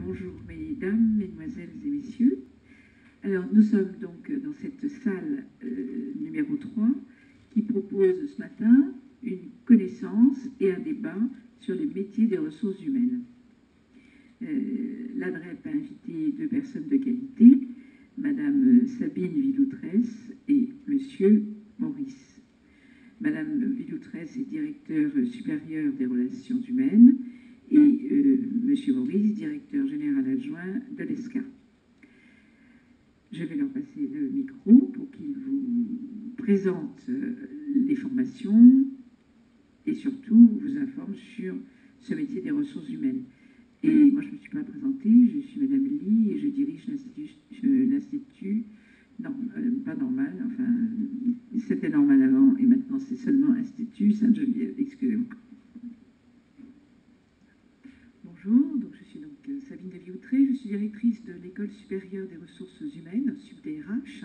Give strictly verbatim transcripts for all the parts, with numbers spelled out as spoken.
bonjour mesdames, mesdemoiselles et messieurs. Alors nous sommes donc dans cette salle euh, numéro trois qui propose ce matin une connaissance et un débat sur les métiers des ressources humaines. Euh, L'A D R E P a invité deux personnes de qualité, Madame Sabine Villoutresse et Monsieur Maurice. Madame Villoutresse est directeur supérieur des relations humaines et euh, Monsieur Maurice, directeur général adjoint de l'E S C A. Je vais leur passer le micro pour qu'ils vous présentent euh, les formations et surtout vous informent sur ce métier des ressources humaines. Et moi, je ne me suis pas présentée, je suis Madame Lee et je dirige l'Institut, non, euh, pas normal, enfin, c'était normal avant et maintenant c'est seulement Institut Sainte-Geneviève, excusez-moi. Bonjour, donc je suis donc Sabine Villoutresse, je suis directrice de l'École supérieure des ressources humaines, SUPDRH.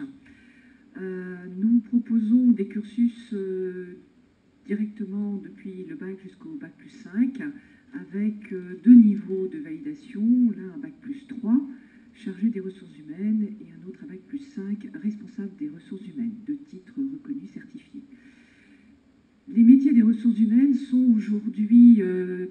Euh, nous proposons des cursus euh, directement depuis le bac jusqu'au bac plus cinq, avec euh, deux niveaux de validation, l'un un bac plus trois, chargé des ressources humaines, et un autre un bac plus cinq, responsable des ressources humaines, deux titres reconnus certifiés. Les métiers des ressources humaines sont aujourd'hui euh,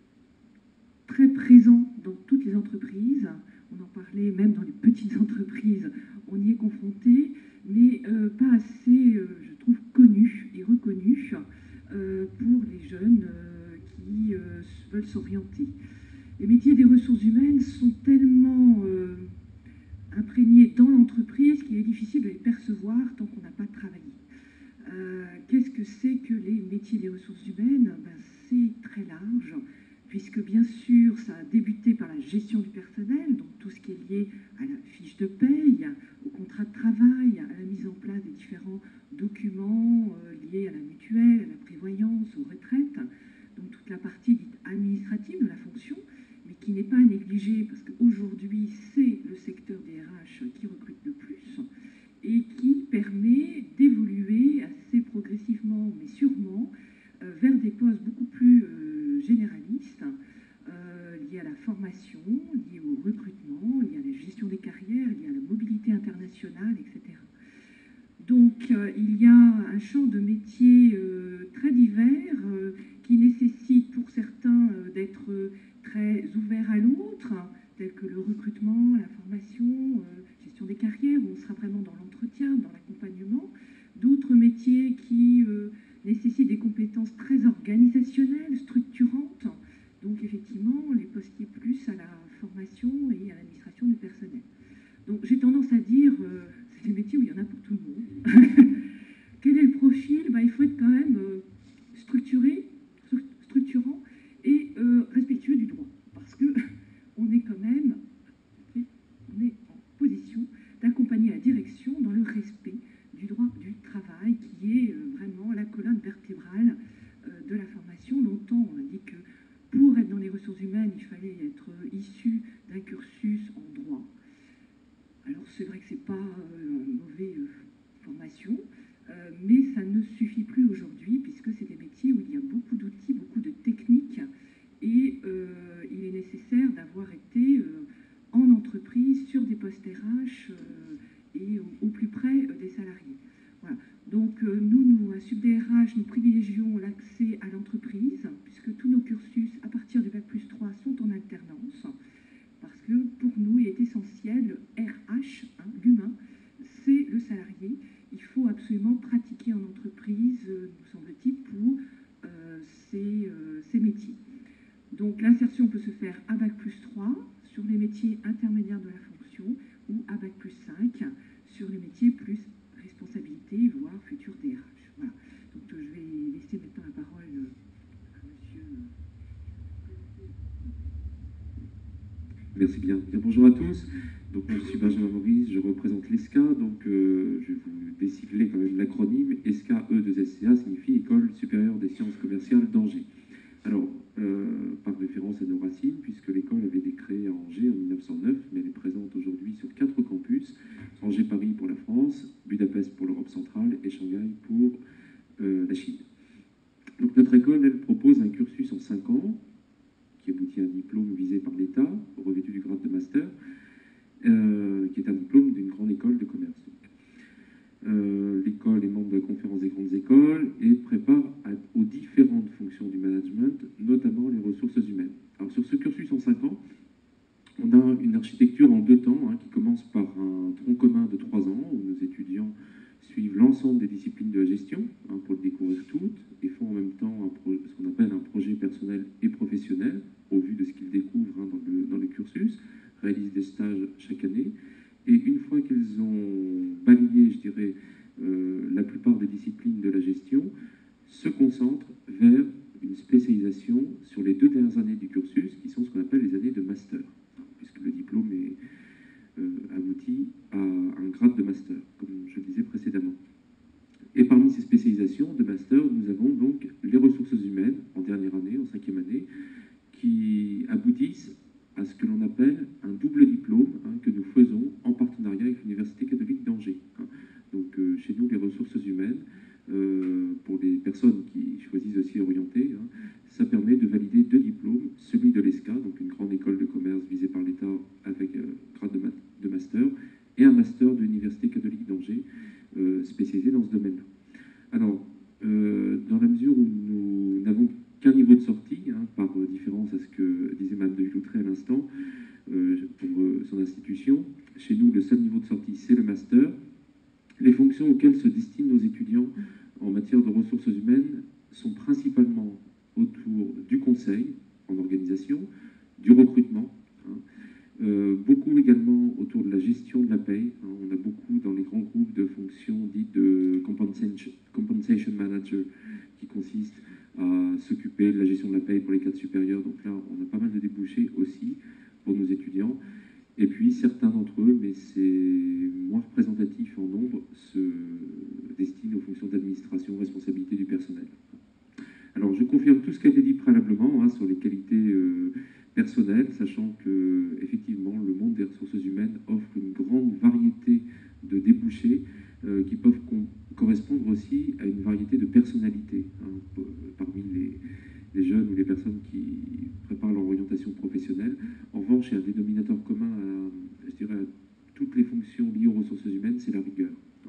très présent dans toutes les entreprises. On en parlait même dans les petites entreprises, on y est confronté, mais euh, pas assez, euh, je trouve, connu et reconnu euh, pour les jeunes euh, qui euh, veulent s'orienter. Les métiers des ressources humaines sont tellement euh, imprégnés dans l'entreprise qu'il est difficile de les percevoir tant qu'on n'a pas travaillé. Euh, Qu'est-ce que c'est que les métiers des ressources humaines? Ben, c'est très large, puisque bien sûr, ça a débuté par la gestion du personnel, donc tout ce qui est lié à la fiche de paye, au contrat de travail, à la mise en place des différents documents euh, liés à la mutuelle, à la prévoyance, aux retraites, donc toute la partie dite administrative de la fonction, mais qui n'est pas à négliger, parce qu'aujourd'hui, c'est le secteur des R H qui recrute le plus, et qui permet d'évoluer assez progressivement, mais sûrement, euh, vers des postes beaucoup plus euh, généralistes, euh, liés à la formation, liés au recrutement, liés à la gestion des carrières, liés à la mobilité internationale, et cetera. Donc, euh, il y a un champ de métiers euh, très divers euh, qui nécessitent pour certains euh, d'être très ouverts à l'autre, tels que le recrutement, la formation, euh, gestion des carrières, où on sera vraiment dans l'entretien, dans l'accompagnement. D'autres métiers qui euh, nécessitent des compétences très organisationnelles, structurantes. Donc effectivement, les postiers plus à la formation et à l'administration du personnel. Donc j'ai tendance à dire, euh, c'est des métiers où il y en a pour tout le monde. Quel est le profil? Ben, il faut être quand même euh, structuré, structurant et euh, respectueux du droit. Parce que on est quand même on est en position d'accompagner la direction dans le respect du droit du travail, qui est euh, vraiment la colonne vertébrale euh, de la formation. Longtemps, on a dit que pour être dans les ressources humaines, il fallait être issu d'un cursus en droit. Alors c'est vrai que ce n'est pas euh, une mauvaise euh, formation, euh, mais ça ne suffit plus aujourd'hui, puisque c'est des métiers où il y a beaucoup d'outils, beaucoup de techniques, et euh, il est nécessaire d'avoir été euh, en entreprise, sur des postes R H euh, et au, au plus près euh, des salariés. Voilà. Donc euh, nous, nous, à SUPDRH, nous privilégions l'accès à l'entreprise, puisque tous nos cursus, à partir du bac plus trois, sont en alternance, parce que pour nous, il est essentiel, le R H, hein, l'humain, c'est le salarié. Il faut absolument pratiquer en entreprise, euh, nous semble-t-il, pour euh, ces, euh, ces métiers. Donc l'insertion peut se faire à bac plus trois sur les métiers intermédiaires de la fonction ou à bac plus cinq sur les métiers plus responsabilité, voire futur D R H. Voilà. Donc je vais laisser maintenant la parole à monsieur. Merci bien. Bien. Bonjour à tous. Donc moi je suis Benjamin Maurice, je représente l'E S C A. Donc euh, je vais vous décycler quand même l'acronyme. E S C A, E deux S C A signifie École supérieure des sciences commerciales d'Angers. Alors, euh, par référence à nos racines, puisque l'école avait été créée à Angers en mille neuf cent neuf, mais elle est présente aujourd'hui sur quatre campus, Angers-Paris pour la France, Budapest pour l'Europe centrale et Shanghai pour euh, la Chine. Donc notre école, elle propose un cursus en cinq ans, qui aboutit aboutit à un diplôme visé par l'État, revêtu du grade de master, euh, qui est un diplôme d'une grande école de commerce. Euh, L'école est membre de la conférence des grandes écoles et prépare à, aux différentes fonctions du management, notamment les ressources humaines. Alors sur ce cursus en cinq ans, on a une architecture en deux temps hein, qui commence par un tronc commun de trois ans où nos étudiants suivent l'ensemble des disciplines de la gestion hein, pour le découvrir toutes et font en même temps un pro, ce qu'on appelle un projet personnel et professionnel au vu de ce qu'ils découvrent hein, dans, le, dans le cursus, réalisent des stages chaque année. Et une fois qu'ils ont balayé, je dirais, euh, la plupart des disciplines de la gestion, se concentrent vers une spécialisation sur les deux dernières années du cursus, qui sont ce qu'on appelle les années de master, puisque le diplôme est, euh, aboutit à un grade de master, comme je le disais précédemment. Et parmi ces spécialisations de master, nous avons donc les ressources humaines, en dernière année, en cinquième année, qui aboutissent à ce que l'on appelle un double diplôme hein, que nous faisons en partenariat avec l'Université catholique d'Angers. Hein. Donc euh, chez nous, les ressources humaines, euh, pour les personnes qui choisissent aussi orienter, hein, ça permet de valider deux diplômes, celui de l'E S C A, donc une grande école de commerce visée par l'État avec euh, grade de, ma de master, et un master de l'Université catholique d'Angers, euh, spécialisé dans ce domaine-là. Alors, euh, dans la mesure où nous n'avons qu'un niveau de sortie, hein, par différence à ce que disait Mme de Villoutré à l'instant, euh, pour euh, son institution. Chez nous, le seul niveau de sortie, c'est le master. Les fonctions auxquelles se destinent nos étudiants en matière de ressources humaines sont principalement autour du conseil en organisation, du recrutement, hein, euh, beaucoup également autour de la gestion de la paye. Hein, on a beaucoup dans les grands groupes de fonctions dites de compensation, compensation manager, qui consistent à s'occuper de la gestion de la paye pour les cadres supérieurs. Donc là, on a pas mal de débouchés aussi pour nos étudiants. Et puis, certains d'entre eux, mais c'est moins représentatif en nombre, se destinent aux fonctions d'administration, responsabilité du personnel. Alors, je confirme tout ce qui a été dit préalablement hein, sur les qualités euh, personnelles, sachant que, effectivement, le monde des ressources humaines offre une grande variété de débouchés euh, qui peuvent correspondre aussi à une variété de personnalités hein, parmi les, les jeunes ou les personnes qui préparent leur orientation professionnelle. En revanche, il y a un dénominateur commun à, je dirais, à toutes les fonctions liées aux ressources humaines, c'est la rigueur.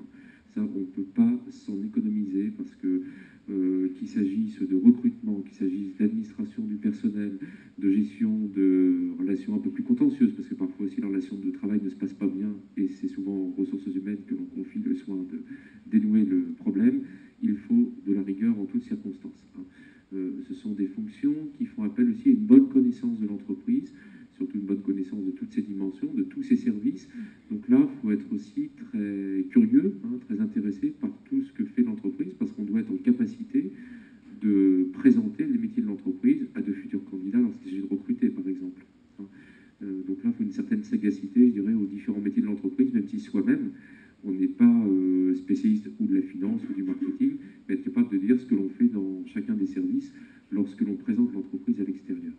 Ça, on ne peut pas s'en économiser parce que euh, qu'il s'agisse de recrutement, qu'il s'agisse d'administration du personnel, de gestion de relations un peu plus contentieuses, parce que parfois aussi la relation de travail ne se passe pas bien et c'est souvent aux ressources humaines que l'on confie le soin de dénouer le problème, il faut de la rigueur en toutes circonstances. Hein. Euh, ce sont des fonctions qui font appel aussi à une bonne connaissance de l'entreprise, surtout une bonne connaissance de toutes ses dimensions, de tous ses services. Donc là, il faut être aussi très curieux, hein, très intéressé par tout ce que fait l'entreprise, parce qu'on doit être en capacité de présenter les métiers de l'entreprise à de futurs candidats lorsqu'il s'agit de recruter, par exemple. Hein. Euh, donc là, il faut une certaine sagacité, je dirais, aux différents métiers de l'entreprise, même si soi-même, on n'est pas euh, spécialiste ou de la finance ou du marketing, mais être capable de dire ce que l'on fait dans chacun des services lorsque l'on présente l'entreprise à l'extérieur.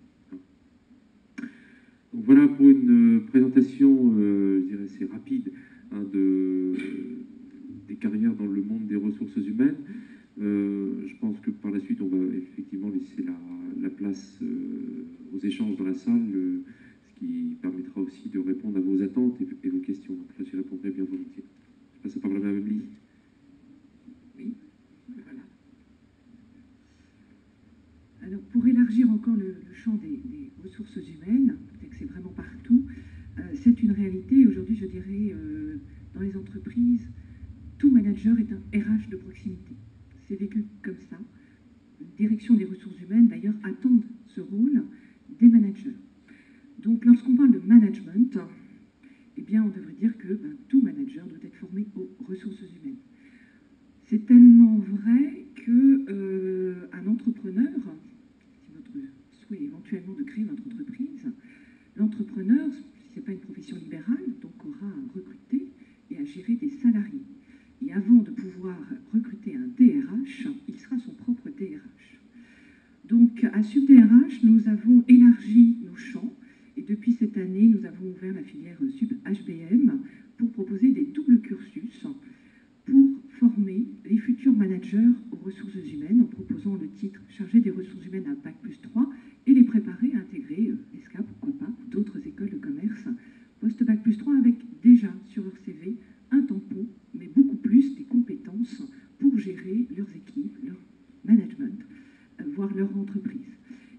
Donc voilà pour une présentation, euh, je dirais, assez rapide hein, de, des carrières dans le monde des ressources humaines. Euh, je pense que par la suite, on va effectivement laisser la, la place euh, aux échanges dans la salle, euh, ce qui permettra aussi de répondre à vos attentes et, et vos questions. Donc là, j'y répondrai bien volontiers. Je passe la parole à Mme Lee. Oui, voilà. Alors, pour élargir encore le, le champ des, des ressources humaines, peut-être que c'est vraiment partout, euh, c'est une réalité. Aujourd'hui, je dirais, euh, dans les entreprises, tout manager est un R H de proximité. C'est vécu comme ça. La direction des ressources humaines, d'ailleurs, attendent ce rôle des managers. Donc, lorsqu'on parle de management, eh bien, on devrait dire que ben, tout manager doit être formé aux ressources humaines. C'est tellement vrai qu'un euh, entrepreneur, si votre souhait est éventuellement de créer votre entreprise, l'entrepreneur, ce n'est pas une profession libérale, donc aura à recruter et à gérer des salariés. Et avant de pouvoir recruter un D R H, il sera son propre D R H. Donc, à SubDRH, nous avons élargi nos champs et depuis cette année, nous avons ouvert la filière SubH B M pour proposer des doubles cursus pour former les futurs managers aux ressources humaines en proposant le titre chargé des ressources humaines à Bac plus trois et les préparer à intégrer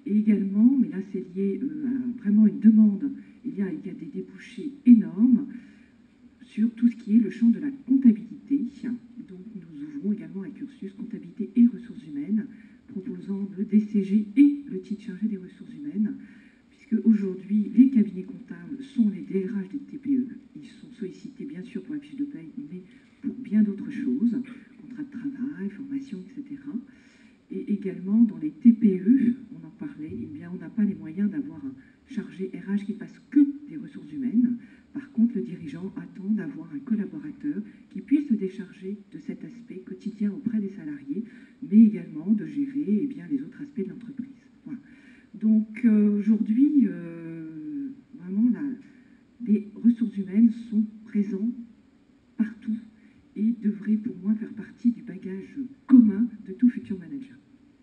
Et également, mais là c'est lié euh, à vraiment une demande, il y, a, il y a des débouchés énormes sur tout ce qui est le champ de la comptabilité. Donc nous ouvrons également un cursus comptabilité et ressources humaines, proposant le D C G et le titre chargé des ressources humaines, puisque aujourd'hui les cabinets comptables sont les D R H des T P E. Ils sont sollicités bien sûr pour la fiche de paye, mais pour bien d'autres choses, contrat de travail, formation, et cetera. Et également dans les T P E, on en parlait, eh bien, on n'a pas les moyens d'avoir un chargé R H qui fasse que des ressources humaines. Par contre, le dirigeant attend d'avoir un collaborateur qui puisse se décharger de cet aspect quotidien auprès des salariés, mais également de gérer eh bien, les autres aspects de l'entreprise. Voilà. Donc euh, aujourd'hui, euh, vraiment, la, les ressources humaines sont présentes partout et devraient pour moi faire partie du bagage commun de tout futur manager.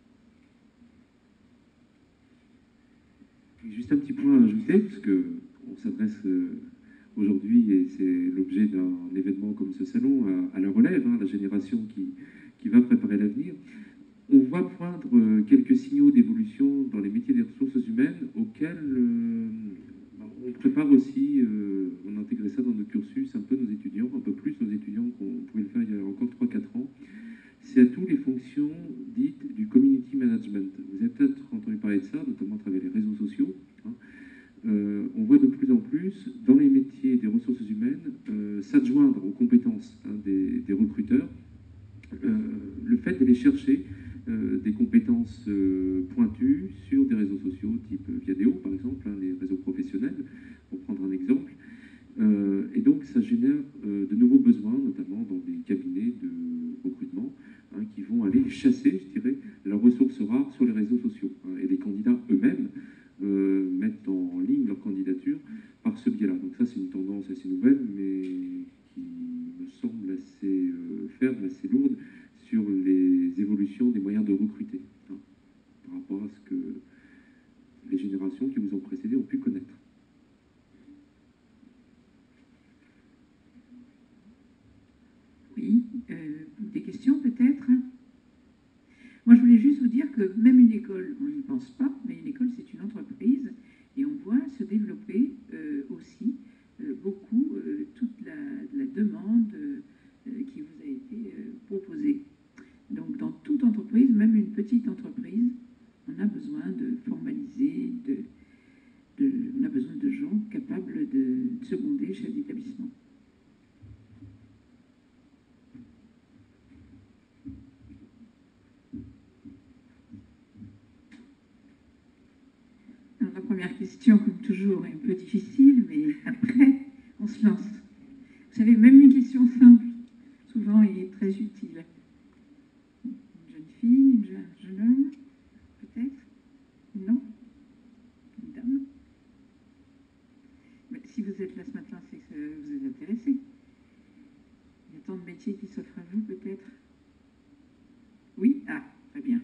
Juste un petit point à ajouter, parce qu'on s'adresse euh, aujourd'hui, et c'est l'objet d'un événement comme ce salon, à, à la relève, hein, la génération qui, qui va préparer l'avenir. On voit poindre euh, quelques signaux d'évolution dans les métiers des ressources humaines auxquels euh, on prépare aussi, euh, on a intégré ça dans nos cursus, un peu nos étudiants, un peu plus nos étudiants qu'on pouvait le faire il y a encore trois quatre ans. C'est à tous les fonctions dites du community management. Vous avez peut-être entendu parler de ça, notamment à travers les réseaux sociaux. Hein. Euh, on voit de plus en plus, dans les métiers des ressources humaines, euh, s'adjoindre aux compétences hein, des, des recruteurs, euh, le fait d'aller chercher euh, des compétences euh, pointues sur des réseaux sociaux, type Viadeo par exemple, hein, les réseaux professionnels, pour prendre un exemple. Euh, et donc ça génère euh, de nouveaux besoins, notamment dans des cabinets de recrutement, hein, qui vont aller chasser, je dirais, leurs ressources rares sur les réseaux sociaux. Hein, et les candidats eux-mêmes euh, mettent en ligne leur candidature par ce biais-là. Donc ça, c'est une tendance assez nouvelle, mais qui me semble assez euh, ferme, assez lourde sur les évolutions des moyens de recruter, hein, par rapport à ce que les générations qui vous ont précédé ont pu connaître. Oui, euh, des questions peut-être? Moi, je voulais juste vous dire que même une école, on n'y pense pas, mais une école, c'est une entreprise, et on voit se développer euh, aussi euh, beaucoup euh, toute la, la demande euh, qui vous a été euh, proposée. Donc, dans toute entreprise, même une petite entreprise, on a besoin de formaliser, de, de, on a besoin de gens capables de seconder chef d'établissement. Alors, la première question, comme toujours, est un peu difficile, mais après, on se lance. Vous savez, même une question simple, souvent, est très utile. Une jeune fille, une jeune, jeune homme, peut-être? Non? Une dame? Mais si vous êtes là ce matin, c'est que vous êtes intéressé. Il y a tant de métiers qui s'offrent à vous, peut-être? Oui? Ah, très bien.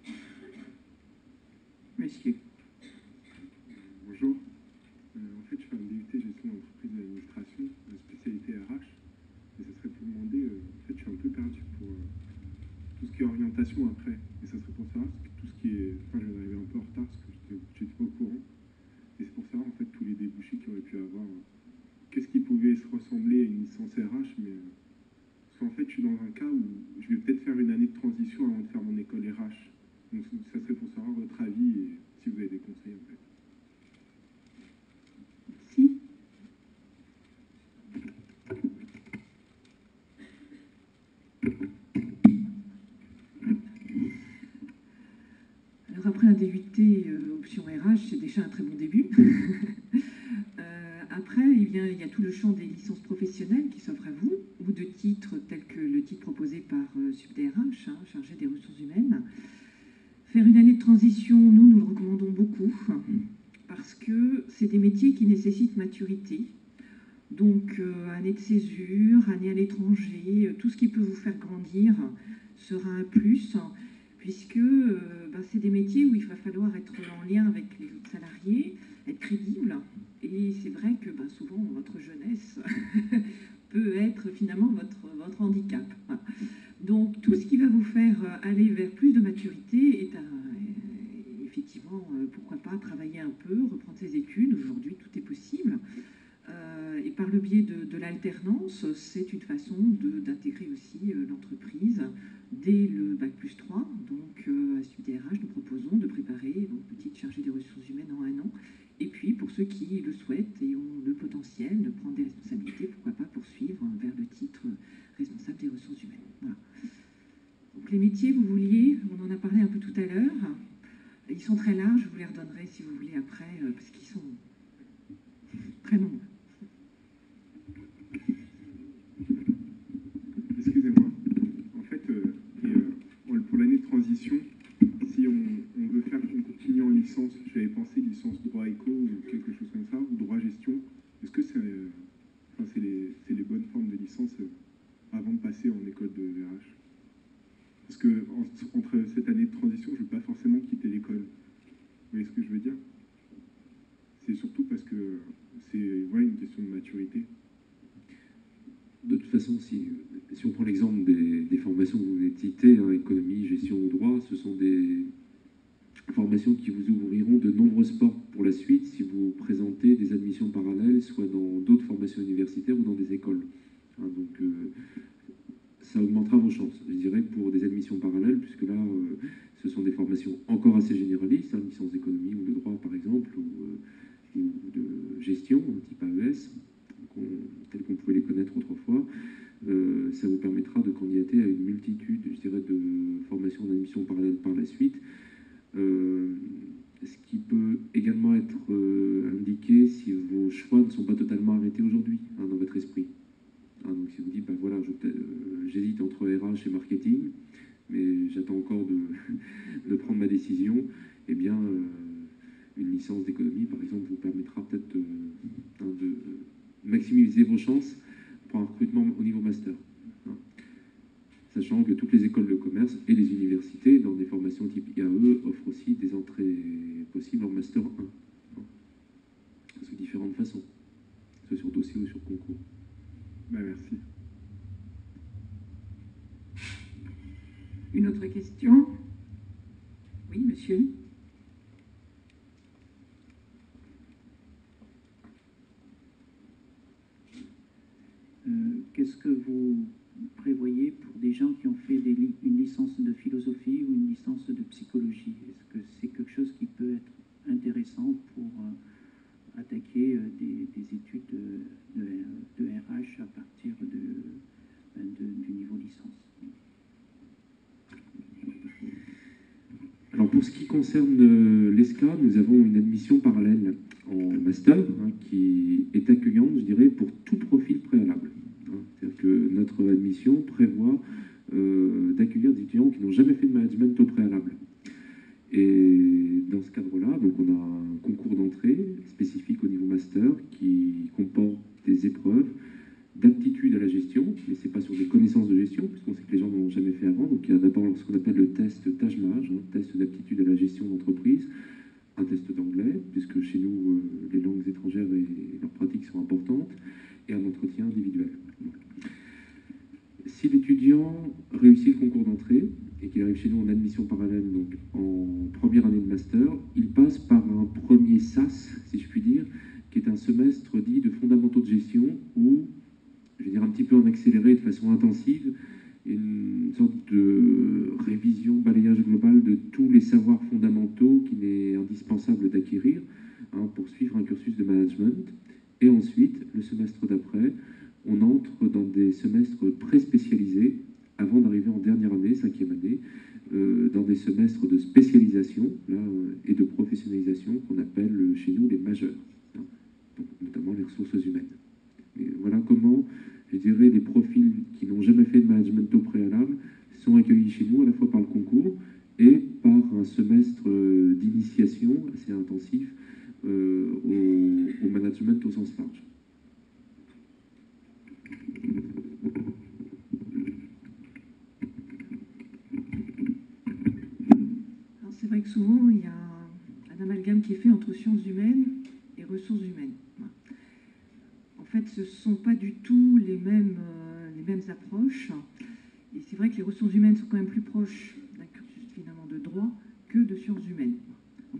Monsieur. Bonjour. Euh, en fait, je fais un D U T gestion d'entreprise et d'administration, de spécialité R H. Et ça serait pour demander, euh, en fait, je suis un peu perdu pour euh, tout ce qui est orientation après. Et ça serait pour savoir tout ce qui est. Enfin, je vais arriver un peu en retard parce que je n'étais pas au courant. Et c'est pour savoir, en fait, tous les débouchés qu'il aurait pu avoir. Euh, Qu'est-ce qui pouvait se ressembler à une licence R H, mais. Euh, parce qu'en fait, je suis dans un cas où je vais peut-être faire une année de transition avant de faire mon école R H. Donc, ça serait pour savoir votre avis et si vous avez des conseils, en fait. Si. Alors après un D U T euh, option R H, c'est déjà un très bon début. euh, après, il y, a, il y a tout le champ des licences professionnelles qui s'offrent à vous, ou de titres tels que le titre proposé par euh, SubDRH, hein, chargé des ressources humaines. Faire une année de transition, nous, nous le recommandons beaucoup, parce que c'est des métiers qui nécessitent maturité. Donc, euh, année de césure, année à l'étranger, euh, tout ce qui peut vous faire grandir sera un plus, puisque euh, ben, c'est des métiers où il va falloir être en lien avec les autres salariés, être crédible. Et c'est vrai que ben, souvent, votre jeunesse peut être finalement votre, votre handicap. Voilà. Donc, tout ce qui va vous faire aller vers plus de maturité est, un, est effectivement, euh, pourquoi pas travailler un peu, reprendre ses études. Aujourd'hui, tout est possible. Euh, et par le biais de, de l'alternance, c'est une façon d'intégrer aussi euh, l'entreprise dès le bac plus trois. Donc, euh, à S U D R H, nous proposons de préparer une petite chargée des ressources humaines en un an. Et puis, pour ceux qui le souhaitent et ont le potentiel de prendre des responsabilités, pourquoi pas poursuivre vers le titre responsable des ressources humaines. Voilà. Donc, les métiers, vous vouliez, on en a parlé un peu tout à l'heure. Ils sont très larges, je vous les redonnerai si vous voulez après, euh, parce qu'ils sont très nombreux. Excusez-moi. En fait, euh, et, euh, pour l'année de transition, si on, on veut faire, on continue en licence, j'avais pensé licence droit éco ou quelque chose comme ça, ou droit gestion. Est-ce que c'est euh, enfin, c'est les, c'est les bonnes formes de licence euh, avant de passer en école de V R H? Parce que en, entre cette année de transition, je ne veux pas forcément quitter l'école. Vous voyez ce que je veux dire? C'est surtout parce que c'est ouais, une question de maturité. De toute façon, si, si on prend l'exemple des, des formations que vous venez de citer, hein, économie, gestion ou droit, ce sont des formations qui vous ouvriront de nombreuses portes pour la suite si vous présentez des admissions parallèles, soit dans d'autres formations universitaires ou dans des écoles. Hein, donc, euh, ça augmentera vos chances, je dirais, pour des admissions parallèles, puisque là, euh, ce sont des formations encore assez généralistes, hein, licence d'économie ou de droit, par exemple, ou, euh, ou de gestion, type A E S, tels qu'on pouvait les connaître autrefois. Euh, ça vous permettra de candidater à une multitude, je dirais, de formations d'admission parallèle par la suite. Euh, ce qui peut également être euh, indiqué si vos choix ne sont pas totalement arrêtés aujourd'hui, hein, dans votre esprit. Hein, donc si vous dites, ben voilà, j'hésite euh, entre R H et marketing, mais j'attends encore de, de prendre ma décision, eh bien, euh, une licence d'économie, par exemple, vous permettra peut-être euh, hein, de maximiser vos chances pour un recrutement au niveau master. Hein. Sachant que toutes les écoles de commerce et les universités, dans des formations type I A E, offrent aussi des entrées possibles en master un. Hein. Sous différentes façons, soit sur dossier ou sur concours. Bah, merci. Une autre question? Oui, monsieur. Euh, Qu'est-ce que vous prévoyez pour des gens qui ont fait des li une licence de philosophie ou une licence de psychologie? Est-ce que c'est quelque chose qui peut être intéressant pour euh, attaquer euh, des, des études de, de, de R H à partir de, de, du niveau licence? Alors pour ce qui concerne l'E S C A, nous avons une admission parallèle en master hein, qui est accueillante, je dirais, pour tout profil préalable. Hein. C'est-à-dire que notre admission prévoit euh, d'accueillir des étudiants qui n'ont jamais fait de management au préalable. Et dans ce cadre-là, donc on a un concours d'entrée spécifique au niveau master qui comporte des épreuves d'aptitude à la gestion, mais ce n'est pas sur des connaissances de gestion, puisqu'on sait que les gens n'ont jamais fait avant. Donc il y a d'abord ce qu'on appelle le test Tajmage, hein, test d'aptitude à la gestion d'entreprise, un test d'anglais, puisque chez nous, euh, les langues étrangères et leurs pratiques sont importantes, et un entretien individuel. Si l'étudiant réussit le concours d'entrée, et qu'il arrive chez nous en admission parallèle, donc en première année de master, il passe par un premier S A S, si je puis dire, qui est un semestre dit de fondamentaux de gestion, où, je vais dire un petit peu en accéléré, de façon intensive, une sorte de révision, balayage global de tous les savoirs fondamentaux qu'il est indispensable d'acquérir hein, pour suivre un cursus de management. Et ensuite, le semestre d'après, on entre dans des semestres pré-spécialisés avant d'arriver en dernière année, cinquième année, euh, dans des semestres de spécialisation là, euh, et de professionnalisation qu'on appelle euh, chez nous les majeurs, hein, donc, notamment les ressources humaines. Et voilà comment, je dirais, les profils qui n'ont jamais fait de management au préalable sont accueillis chez nous à la fois par le concours et par un semestre euh, d'initiation assez intensif euh, au, au management au sens large. C'est vrai que souvent, il y a un, un amalgame qui est fait entre sciences humaines et ressources humaines. En fait, ce ne sont pas du tout les mêmes, euh, les mêmes approches. Et c'est vrai que les ressources humaines sont quand même plus proches d'un cursus finalement de droit que de sciences humaines. En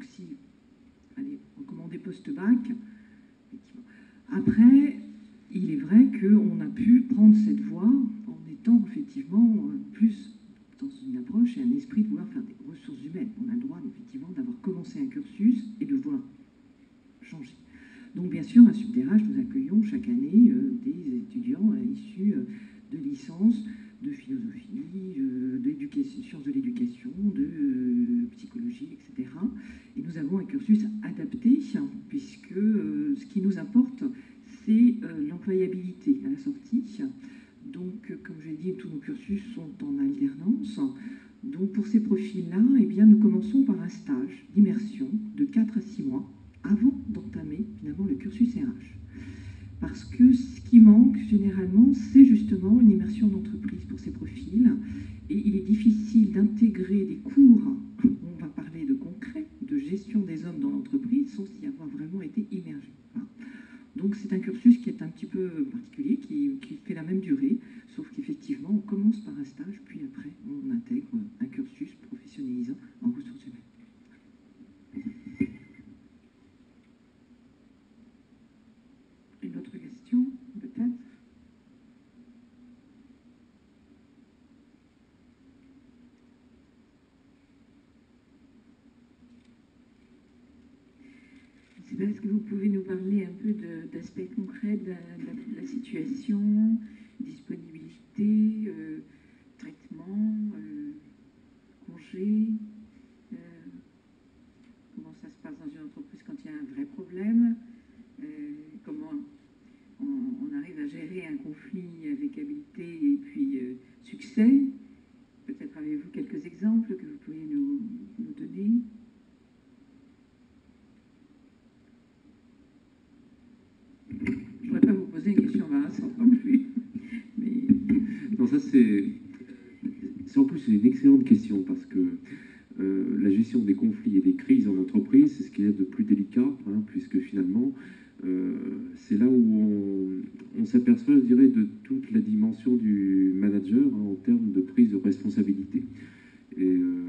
post-bac. Effectivement. Après, il est vrai qu'on a pu prendre cette voie en étant effectivement plus dans une approche et un esprit de vouloir faire des ressources humaines. On a le droit effectivement d'avoir commencé un cursus et de vouloir changer. Donc bien sûr, à Subterrage, nous accueillons chaque année euh, des étudiants euh, issus euh, de licences de philosophie, euh, de sciences de l'éducation, de euh, psychologie, et cetera. Et nous avons un cursus adapté, puisque euh, ce qui nous importe, c'est euh, l'employabilité à la sortie. Donc, euh, comme je l'ai dit, tous nos cursus sont en alternance. Donc, pour ces profils-là, eh bien, nous commençons par un stage d'immersion de quatre à six mois avant d'entamer finalement le cursus R H. Parce que ce qui manque généralement, c'est justement une immersion d'entreprise pour ces profils. Et il est difficile d'intégrer des cours, on va parler de concret, de gestion des hommes dans l'entreprise, sans y avoir vraiment été immergé. Donc c'est un cursus qui est un petit peu particulier, qui, qui fait la même durée, sauf qu'effectivement, on commence par un stage, puis après, on intègre un cursus professionnalisant en ressources humaines. Une autre question, peut-être? Est-ce que vous pouvez nous parler un peu d'aspects concrets de la, de la, de la situation, disponibilité, euh, traitement, euh, congé, euh, comment ça se passe dans une entreprise quand il y a un vrai problème, euh, comment on, on arrive à gérer un conflit avec habileté et puis euh, succès. Peut-être avez-vous quelques exemples que vous pourriez nous, nous donner? Je ne pourrais pas vous poser une question embarrassante non plus. Mais... Non, ça c'est... En plus, c'est une excellente question parce que euh, la gestion des conflits et des crises en entreprise, c'est ce qu'il y a de plus délicat, hein, puisque finalement, euh, c'est là où on, on s'aperçoit, je dirais, de toute la dimension du manager, hein, en termes de prise de responsabilité. Et euh,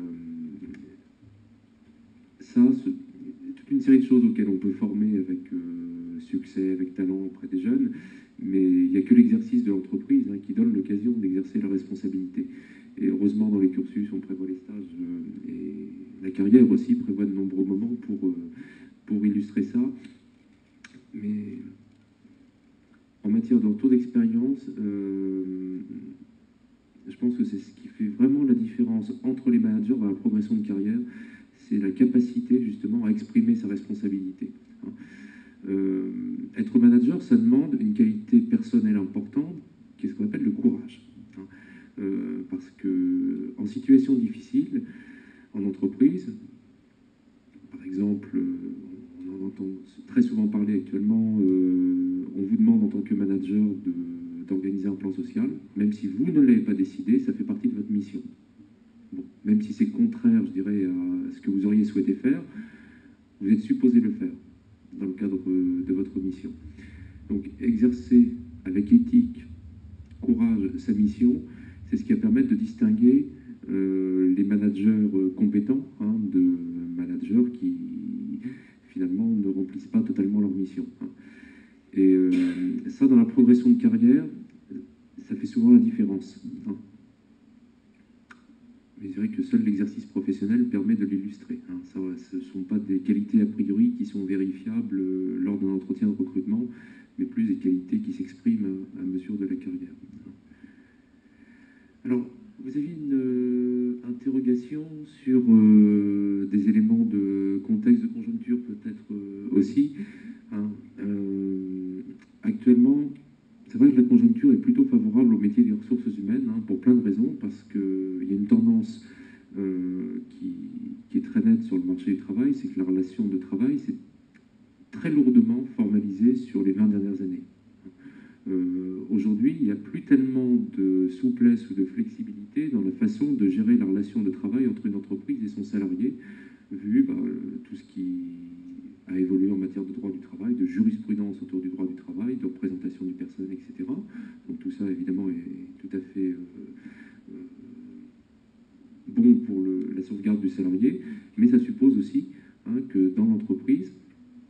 ça, c'est toute une série de choses auxquelles on peut former avec euh, succès, avec talent auprès des jeunes, mais il n'y a que l'exercice de l'entreprise, hein, qui donne l'occasion d'exercer la responsabilité. Et heureusement, dans les cursus, on prévoit les stages euh, et la carrière aussi prévoit de nombreux moments pour, euh, pour illustrer ça. Mais en matière de retour d'expérience, euh, je pense que c'est ce qui fait vraiment la différence entre les managers dans la progression de carrière, c'est la capacité justement à exprimer sa responsabilité. Euh, être manager, ça demande une qualité personnelle importante, qui est ce qu'on appelle le courage. Euh, parce que en situation difficile, en entreprise, par exemple, on en entend très souvent parler actuellement, euh, on vous demande en tant que manager d'organiser un plan social, même si vous ne l'avez pas décidé, ça fait partie de votre mission. Bon, même si c'est contraire, je dirais, à ce que vous auriez souhaité faire, vous êtes supposé le faire dans le cadre de votre mission. Donc exercer avec éthique, courage sa mission, c'est ce qui va permettre de distinguer euh, les managers compétents, hein, de managers qui finalement ne remplissent pas totalement leur mission. Hein. Et euh, ça, dans la progression de carrière, ça fait souvent la différence. Hein. Mais c'est vrai que seul l'exercice professionnel permet de l'illustrer. Hein. Ça, ce ne sont pas des qualités a priori qui sont vérifiables euh, lors d'un entretien de recrutement, mais plus des qualités qui s'expriment à, à mesure de la carrière. Alors, vous avez une euh, interrogation sur euh, des éléments de contexte, de conjoncture peut-être euh, aussi. Hein. Euh, actuellement, c'est vrai que la conjoncture est plutôt favorable au métier des ressources humaines, hein, pour plein de raisons, parce qu'il y a une tendance euh, qui, qui est très nette sur le marché du travail, c'est que la relation de travail s'est très lourdement formalisée sur les vingt dernières années. Euh, Aujourd'hui, il n'y a plus tellement de souplesse ou de flexibilité dans la façon de gérer la relation de travail entre une entreprise et son salarié, vu bah, tout ce qui a évolué en matière de droit du travail, de jurisprudence autour du droit du travail, de représentation du personnel, et cetera. Donc tout ça, évidemment, est tout à fait euh, euh, bon pour le, la sauvegarde du salarié, mais ça suppose aussi, hein, que dans l'entreprise,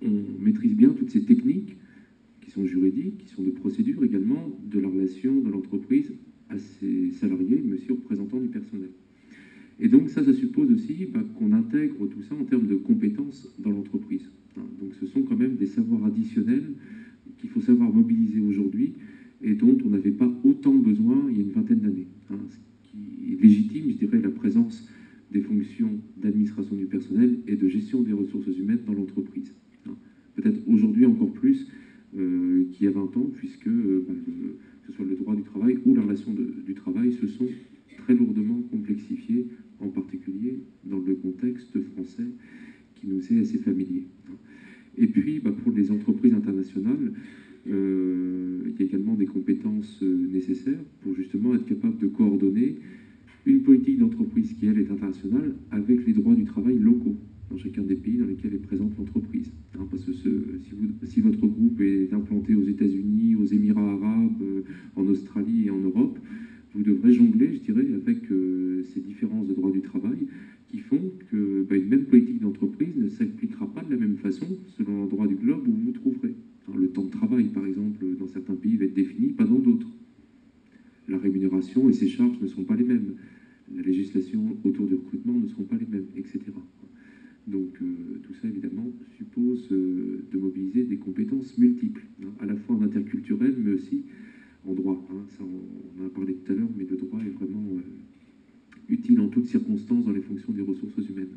on maîtrise bien toutes ces techniques qui sont juridiques, qui sont de procédure également, de la relation de l'entreprise à ses salariés, mais aussi aux représentants du personnel. Et donc ça, ça suppose aussi bah, qu'on intègre tout ça en termes de compétences dans l'entreprise. Hein. Donc ce sont quand même des savoirs additionnels qu'il faut savoir mobiliser aujourd'hui et dont on n'avait pas autant besoin il y a une vingtaine d'années. Hein. Ce qui légitime, je dirais, la présence des fonctions d'administration du personnel et de gestion des ressources humaines dans l'entreprise. Hein. Peut-être aujourd'hui encore plus euh, qu'il y a vingt ans, puisque euh, bah, le, que ce soit le droit du travail ou la relation de, du travail se sont très lourdement complexifiés, en particulier dans le contexte français qui nous est assez familier. Et puis, bah, pour les entreprises internationales, euh, il y a également des compétences euh, nécessaires pour justement être capable de coordonner une politique d'entreprise qui, elle, est internationale avec les droits du travail locaux dans chacun des pays dans lesquels est présente l'entreprise. Hein, parce que ce, si, vous, si votre groupe est implanté aux États-Unis, aux Émirats arabes, euh, en Australie et en Europe, vous devrez jongler, je dirais, avec euh, ces différences de droit du travail qui font que bah, une même politique d'entreprise ne s'appliquera pas de la même façon selon l'endroit du globe où vous vous trouverez. Alors, le temps de travail, par exemple, dans certains pays va être défini, pas dans d'autres. La rémunération et ses charges ne sont pas les mêmes. La législation autour du recrutement ne seront pas les mêmes, et cetera. Donc euh, tout ça, évidemment, suppose euh, de mobiliser des compétences multiples, hein, à la fois en interculturel, mais aussi en droit. Hein. Ça, on, on en a parlé tout à l'heure, mais le droit est vraiment euh, utile en toutes circonstances dans les fonctions des ressources humaines.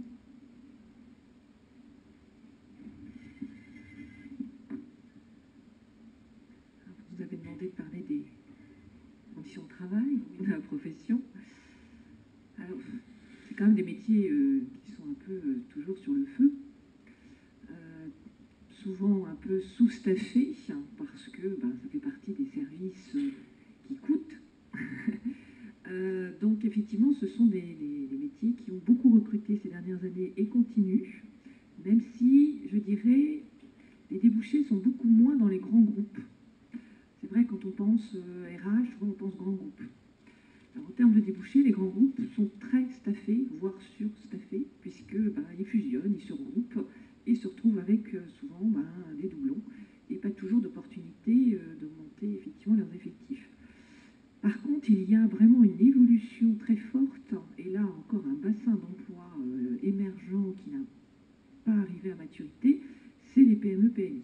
Vous avez demandé de parler des conditions de travail, de la profession. Alors, c'est quand même des métiers euh, qui sont un peu euh, toujours sur le feu, euh, souvent un peu sous-staffés, hein, parce que ben, ça fait partie des services euh, qui coûtent. euh, donc, effectivement, ce sont des, des, des métiers qui ont beaucoup recruté ces dernières années et continuent, même si, je dirais, les débouchés sont beaucoup moins dans les grands groupes. C'est vrai, quand on pense euh, R H, souvent on pense grands groupes. Alors, en termes de débouchés, les grands groupes sont très staffés, voire surstaffés, puisque bah, ils fusionnent, ils se regroupent et se retrouvent avec euh, souvent bah, des doublons et pas toujours d'opportunité euh, d'augmenter effectivement leurs effectifs. Par contre, il y a vraiment une évolution très forte, et là encore un bassin d'emploi euh, émergent qui n'a pas arrivé à maturité, c'est les P M E P M I.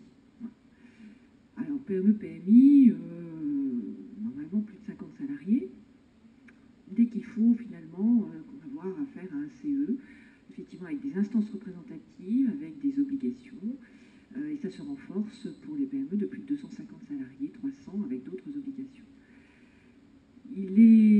Alors P M E P M I, euh, normalement plus de cinquante salariés. Dès qu'il faut finalement euh, avoir affaire à un C E, effectivement avec des instances représentatives, avec des obligations, euh, et ça se renforce pour les P M E de plus de deux cent cinquante salariés, trois cents avec d'autres obligations. Il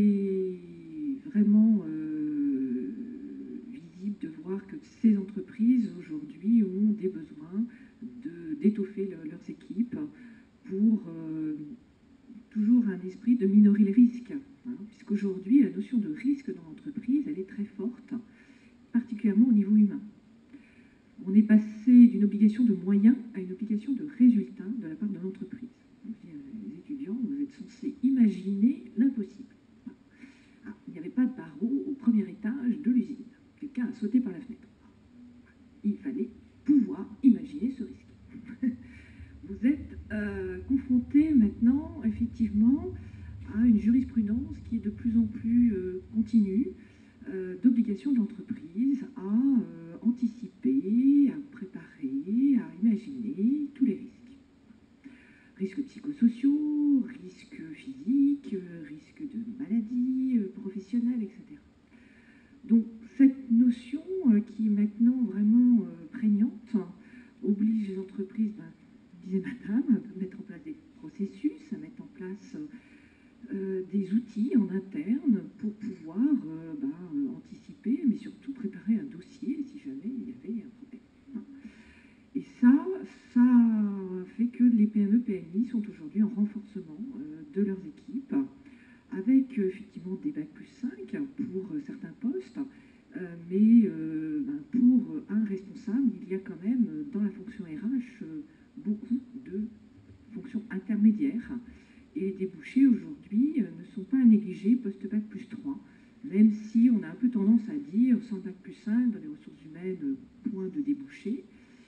est vraiment euh, visible de voir que ces entreprises aujourd'hui ont des besoins de, d'étoffer le, leurs équipes pour euh, toujours un esprit de minorer les risques. Hein, puisqu'aujourd'hui, la notion de risque dans l'entreprise, elle est très forte, particulièrement au niveau humain. On est passé d'une obligation de moyens à une obligation de résultats de la part de l'entreprise. Les étudiants, vous êtes censés imaginer l'impossible. Ah, il n'y avait pas de barreau au premier étage de l'usine. Quelqu'un a sauté par la fenêtre. Il fallait pouvoir imaginer ce risque. Vous êtes euh, confrontés maintenant, effectivement, à une jurisprudence qui est de plus en plus euh, continue, euh, d'obligation de l'entreprise à euh, anticiper, à préparer, à imaginer tous les risques. Risques psychosociaux, risques physiques, risques de maladies euh, professionnelles, et cetera. Donc cette notion euh, qui est maintenant vraiment euh, prégnante oblige les entreprises, ben, disait madame, à mettre en place des processus, à mettre en place euh, des outils en interne pour pouvoir euh, ben, euh, anticiper, mais surtout préparer un dossier si jamais il y avait un problème. Et ça, ça fait que les P M E P M I sont aujourd'hui en renforcement euh, de leurs équipes, avec euh, effectivement des bac plus cinq pour euh, certains postes, euh, mais euh, ben, pour un responsable, il y a quand même dans la fonction R H euh, beaucoup de fonctions intermédiaires. Et les débouchés aujourd'hui euh, ne sont pas à négliger post-bac plus trois, même si on a un peu tendance à dire sans bac plus cinq dans les ressources humaines, point de débouchés.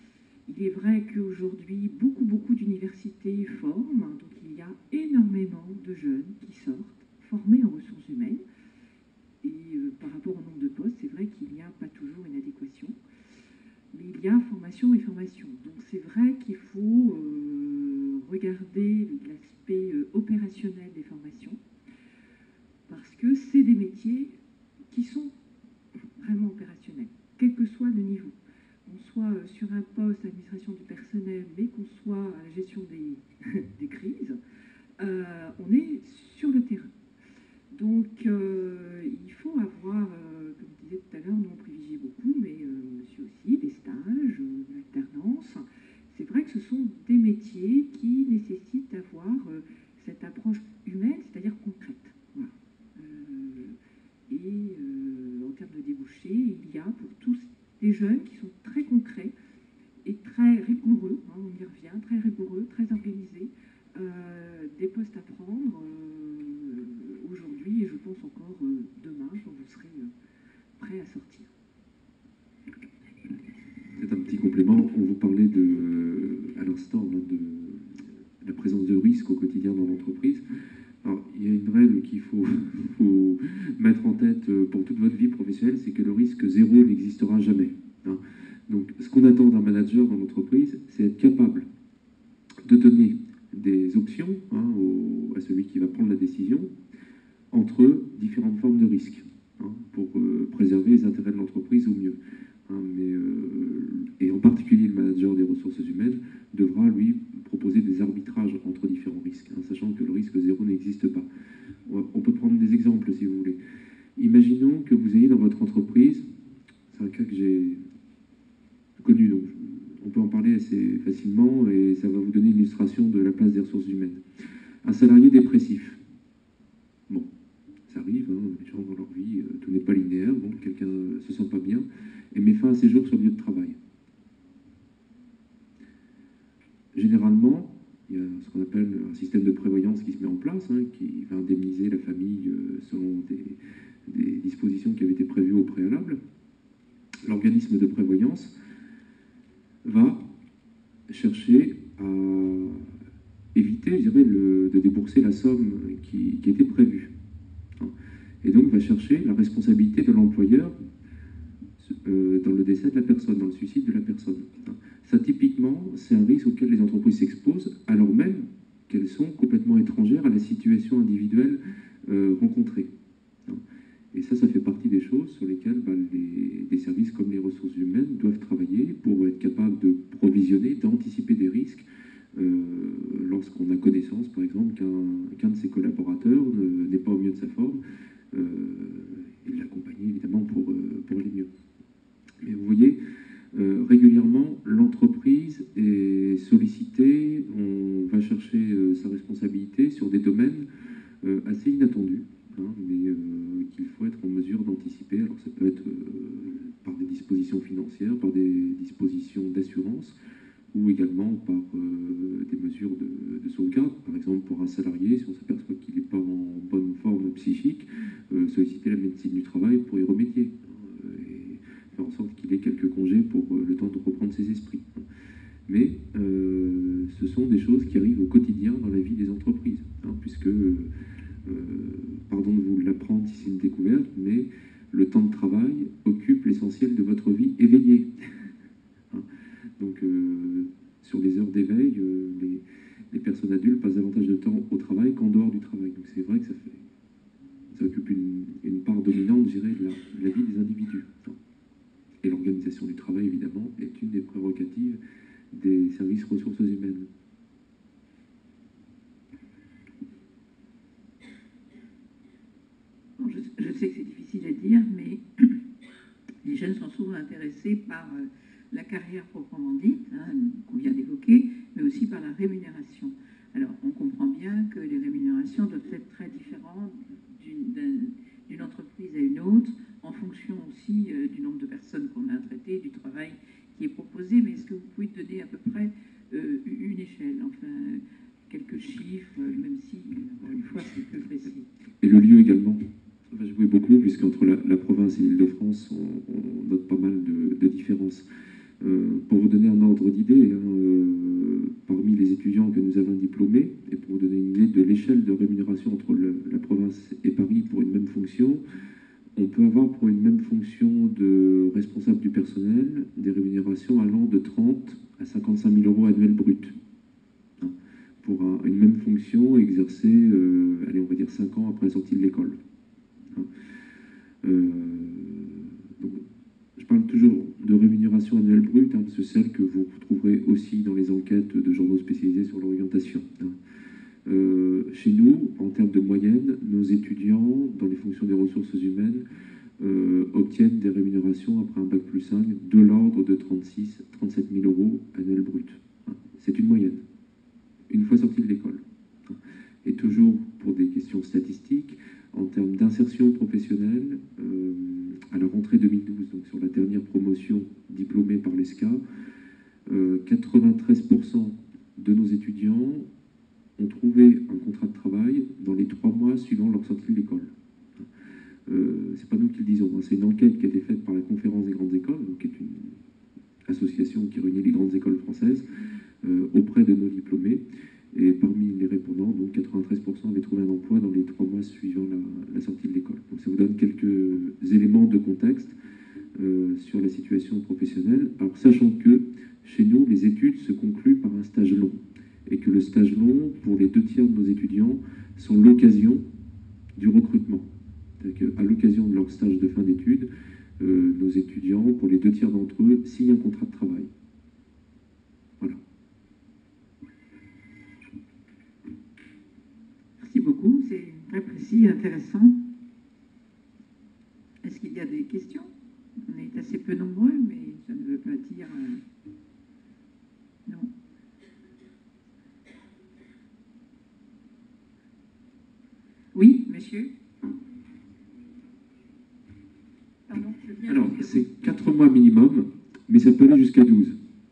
Il est vrai qu'aujourd'hui, beaucoup, beaucoup d'universités forment, donc il y a énormément de jeunes qui sortent, formés en ressources humaines. Et euh, par rapport au nombre de postes, c'est vrai qu'il n'y a pas toujours une adéquation. Mais il y a formation et formation. Donc c'est vrai qu'il faut euh, regarder l'aspect euh, opérationnel des formations, parce que c'est des métiers qui sont vraiment opérationnels, quel que soit le niveau. Qu'on soit euh, sur un poste d'administration du personnel, mais qu'on soit à la gestion des, des crises, euh, on est sur le terrain. Donc euh, il faut avoir, euh, comme je disais tout à l'heure, nous on privilégie beaucoup, mais euh, monsieur aussi, des stages, euh, de l'alternance. C'est vrai que ce sont des métiers qui nécessitent d'avoir euh, cette approche humaine, c'est-à-dire concrète. Voilà. Euh, et euh, en termes de débouchés, il y a pour tous des jeunes qui sont très concrets et très rigoureux, hein, on y revient, très rigoureux, très organisés, euh, des postes à prendre euh, aujourd'hui et je pense encore euh, demain quand vous serez euh, prêts à sortir. Peut-être un petit complément, on vous parlait de, à l'instant hein, de la présence de risques au quotidien dans l'entreprise. Alors, il y a une règle qu'il faut, faut mettre en tête pour toute votre vie professionnelle, c'est que le risque zéro n'existera jamais. Hein. Donc, ce qu'on attend d'un manager dans l'entreprise, c'est être capable de donner des options hein, au, à celui qui va prendre la décision entre différentes formes de risques hein, pour euh, préserver les intérêts de l'entreprise au mieux. Hein, mais, euh, et en particulier, le manager des ressources humaines devra, lui, proposer des arbitrages entre différents risques, hein, sachant que le risque zéro n'existe pas. On peut prendre des exemples, si vous voulez. Imaginons que vous ayez dans votre entreprise, c'est un cas que j'ai connu, donc on peut en parler assez facilement, et ça va vous donner une illustration de la place des ressources humaines. Un salarié dépressif. Bon, ça arrive, hein, les gens dans leur vie, euh, tout n'est pas linéaire, bon, quelqu'un ne se sent pas bien, et met fin à ses jours sur le lieu de travail. Généralement, il y a ce qu'on appelle un système de prévoyance qui se met en place, hein, qui va indemniser la famille euh, selon des, des dispositions qui avaient été prévues au préalable. L'organisme de prévoyance va chercher à éviter, je dirais, le, de débourser la somme qui, qui était prévue. Et donc va chercher la responsabilité de l'employeur euh, dans le décès de la personne, dans le suicide de la personne. Ça, typiquement, c'est un risque auquel les entreprises s'exposent, alors même qu'elles sont complètement étrangères à la situation individuelle euh, rencontrée. Et ça, ça fait partie des choses sur lesquelles bah, les, les services comme les ressources humaines doivent travailler pour être capables de provisionner, d'anticiper des risques euh, lorsqu'on a connaissance, par exemple, qu'un qu'un de ses collaborateurs n'est pas au mieux de sa forme, euh, et de l'accompagner évidemment pour, euh, pour aller mieux. Mais vous voyez, euh, régulièrement, l'entreprise est sollicitée, on va chercher euh, sa responsabilité sur des domaines euh, assez inattendus. Hein, mais euh, qu'il faut être en mesure d'anticiper. Alors ça peut être euh, par des dispositions financières, par des dispositions d'assurance, ou également par euh, des mesures de, de sauvegarde. Par exemple, pour un salarié, si on s'aperçoit qu'il n'est pas en bonne forme psychique, euh, solliciter la médecine du travail pour y remédier, hein, et faire en sorte qu'il ait quelques congés pour euh, le temps de reprendre ses esprits. Hein. Mais euh, ce sont des choses qui arrivent au quotidien dans la vie des entreprises, hein, puisque... Euh, Euh, pardon de vous l'apprendre si c'est une découverte, mais le temps de travail occupe l'essentiel de votre vie éveillée. Hein. Donc, euh, sur les heures d'éveil, euh, les, les personnes adultes passent davantage de temps au travail qu'en dehors du travail. Donc, c'est vrai que ça, fait, ça occupe une, une part dominante, je dirais, de la, de la vie des individus. Hein. Et l'organisation du travail, évidemment, est une des prérogatives des services ressources humaines. Je sais que c'est difficile à dire, mais les jeunes sont souvent intéressés par euh, la carrière proprement dite, hein, qu'on vient d'évoquer, mais aussi par la rémunération. Alors, on comprend bien que les rémunérations doivent être très différentes d'une d'une entreprise à une autre, en fonction aussi euh, du nombre de personnes qu'on a à traiter, du travail qui est proposé. Mais est-ce que vous pouvez donner à peu près euh, une échelle, enfin, quelques chiffres, même si, encore une fois, c'est peu précis. Et le lieu également va jouer beaucoup, puisqu'entre la, la province et l'Île-de-France, on, on note pas mal de, de différences. Euh, pour vous donner un ordre d'idée, hein, euh, parmi les étudiants que nous avons diplômés, et pour vous donner une idée de l'échelle de rémunération entre le, la province et Paris pour une même fonction, on peut avoir pour une même fonction de responsable du personnel des rémunérations allant de trente à cinquante-cinq mille euros annuels bruts. Hein, pour un, une même fonction exercée, euh, allez, on va dire cinq ans après la sortie de l'école. Hein. Euh, donc, je parle toujours de rémunération annuelle brute, hein, c'est celle que vous trouverez aussi dans les enquêtes de journaux spécialisés sur l'orientation. Hein. Euh, chez nous, en termes de moyenne, nos étudiants dans les fonctions des ressources humaines euh, obtiennent des rémunérations après un bac plus cinq de l'ordre de trente-six à trente-sept mille euros annuels bruts. Hein. C'est une moyenne, une fois sortis de l'école. Hein. Et toujours pour des questions statistiques, en termes d'insertion professionnelle, euh, à la rentrée deux mille douze, donc sur la dernière promotion diplômée par l'E S C A, euh, quatre-vingt-treize pour cent de nos étudiants ont trouvé un contrat de travail dans les trois mois suivant leur sortie de l'école. Euh, c'est pas nous qui le disons, hein, c'est une enquête qui a été faite par la Conférence des grandes écoles, donc, qui est une association qui réunit les grandes écoles françaises, euh, auprès de nos diplômés. Et parmi les répondants, donc quatre-vingt-treize pour cent avaient trouvé un emploi dans les trois mois suivant la, la sortie de l'école. Donc ça vous donne quelques éléments de contexte euh, sur la situation professionnelle. Alors sachant que chez nous, les études se concluent par un stage long. Et que le stage long, pour les deux tiers de nos étudiants, sont l'occasion du recrutement. C'est-à-dire qu'à l'occasion de leur stage de fin d'études, euh, nos étudiants, pour les deux tiers d'entre eux, signent un contrat de travail. Voilà. Merci beaucoup, c'est très précis et intéressant. Est-ce qu'il y a des questions? On est assez peu nombreux, mais ça ne veut pas dire... Euh... Non. Oui, monsieur? Pardon, alors, c'est quatre mois minimum, mais ça peut aller jusqu'à douze.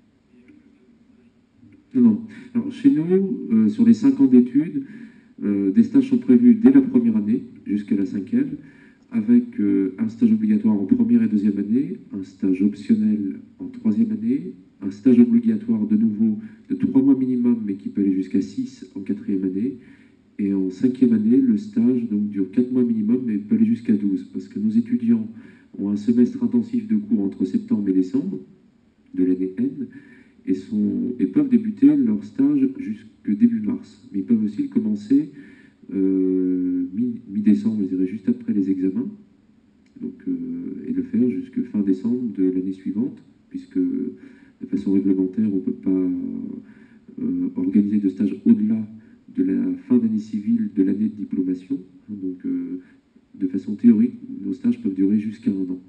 Non, non. Alors, chez nous, euh, sur les cinq ans d'études, euh, des stages sont prévus dès la première année, jusqu'à la cinquième, avec euh, un stage obligatoire en première et deuxième année, un stage optionnel en troisième année, un stage obligatoire de nouveau de trois mois minimum, mais qui peut aller jusqu'à six en quatrième année. Et en cinquième année, le stage donc, dure quatre mois minimum, mais peut aller jusqu'à douze, parce que nos étudiants ont un semestre intensif de cours entre septembre et décembre de l'année N, et, sont, et peuvent débuter leur stage jusqu'au début mars. Mais ils peuvent aussi le commencer euh, mi-décembre, je dirais, juste après les examens, donc, euh, et le faire jusqu'à fin décembre de l'année suivante, puisque de façon réglementaire, on ne peut pas euh, organiser de stage au-delà de la fin d'année civile de l'année de diplomation. Donc, euh, de façon théorique, nos stages peuvent durer jusqu'à un an.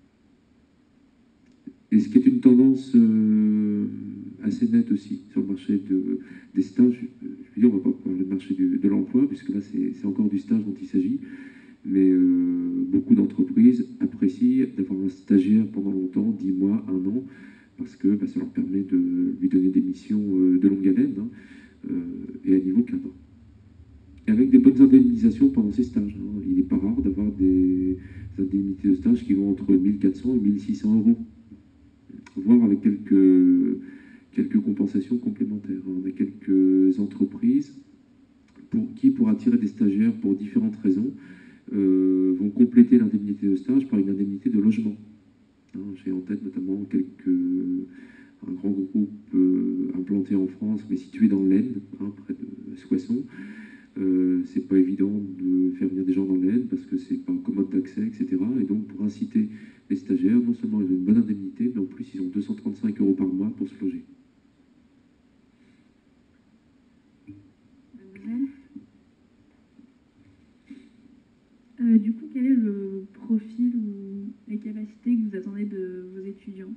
Et ce qui est une tendance euh, assez nette aussi sur le marché de, des stages, je veux dire, on ne va pas parler du marché du, de l'emploi, puisque là, c'est encore du stage dont il s'agit, mais euh, beaucoup d'entreprises apprécient d'avoir un stagiaire pendant longtemps, dix mois, un an, parce que bah, ça leur permet de lui donner des missions euh, de longue haleine, hein, euh, et à niveau cadre. Et avec des bonnes indemnisations pendant ces stages. Hein. Il n'est pas rare d'avoir des indemnités de stage qui vont entre mille quatre cents et mille six cents euros, voire avec quelques, quelques compensations complémentaires. On a quelques entreprises pour, qui, pour attirer des stagiaires pour différentes raisons, euh, vont compléter l'indemnité de stage par une indemnité de logement. Hein, j'ai en tête notamment quelques, un grand groupe euh, implanté en France, mais situé dans l'Aisne, hein, près de Soissons. Euh, c'est pas évident de faire venir des gens dans l'Aisne parce que c'est pas commode d'accès, et cetera. Et donc, pour inciter les stagiaires, non seulement ils ont une bonne indemnité, mais en plus ils ont deux cent trente-cinq euros par mois pour se loger. Euh, du coup, quel est le profil ou les capacités que vous attendez de vos étudiants?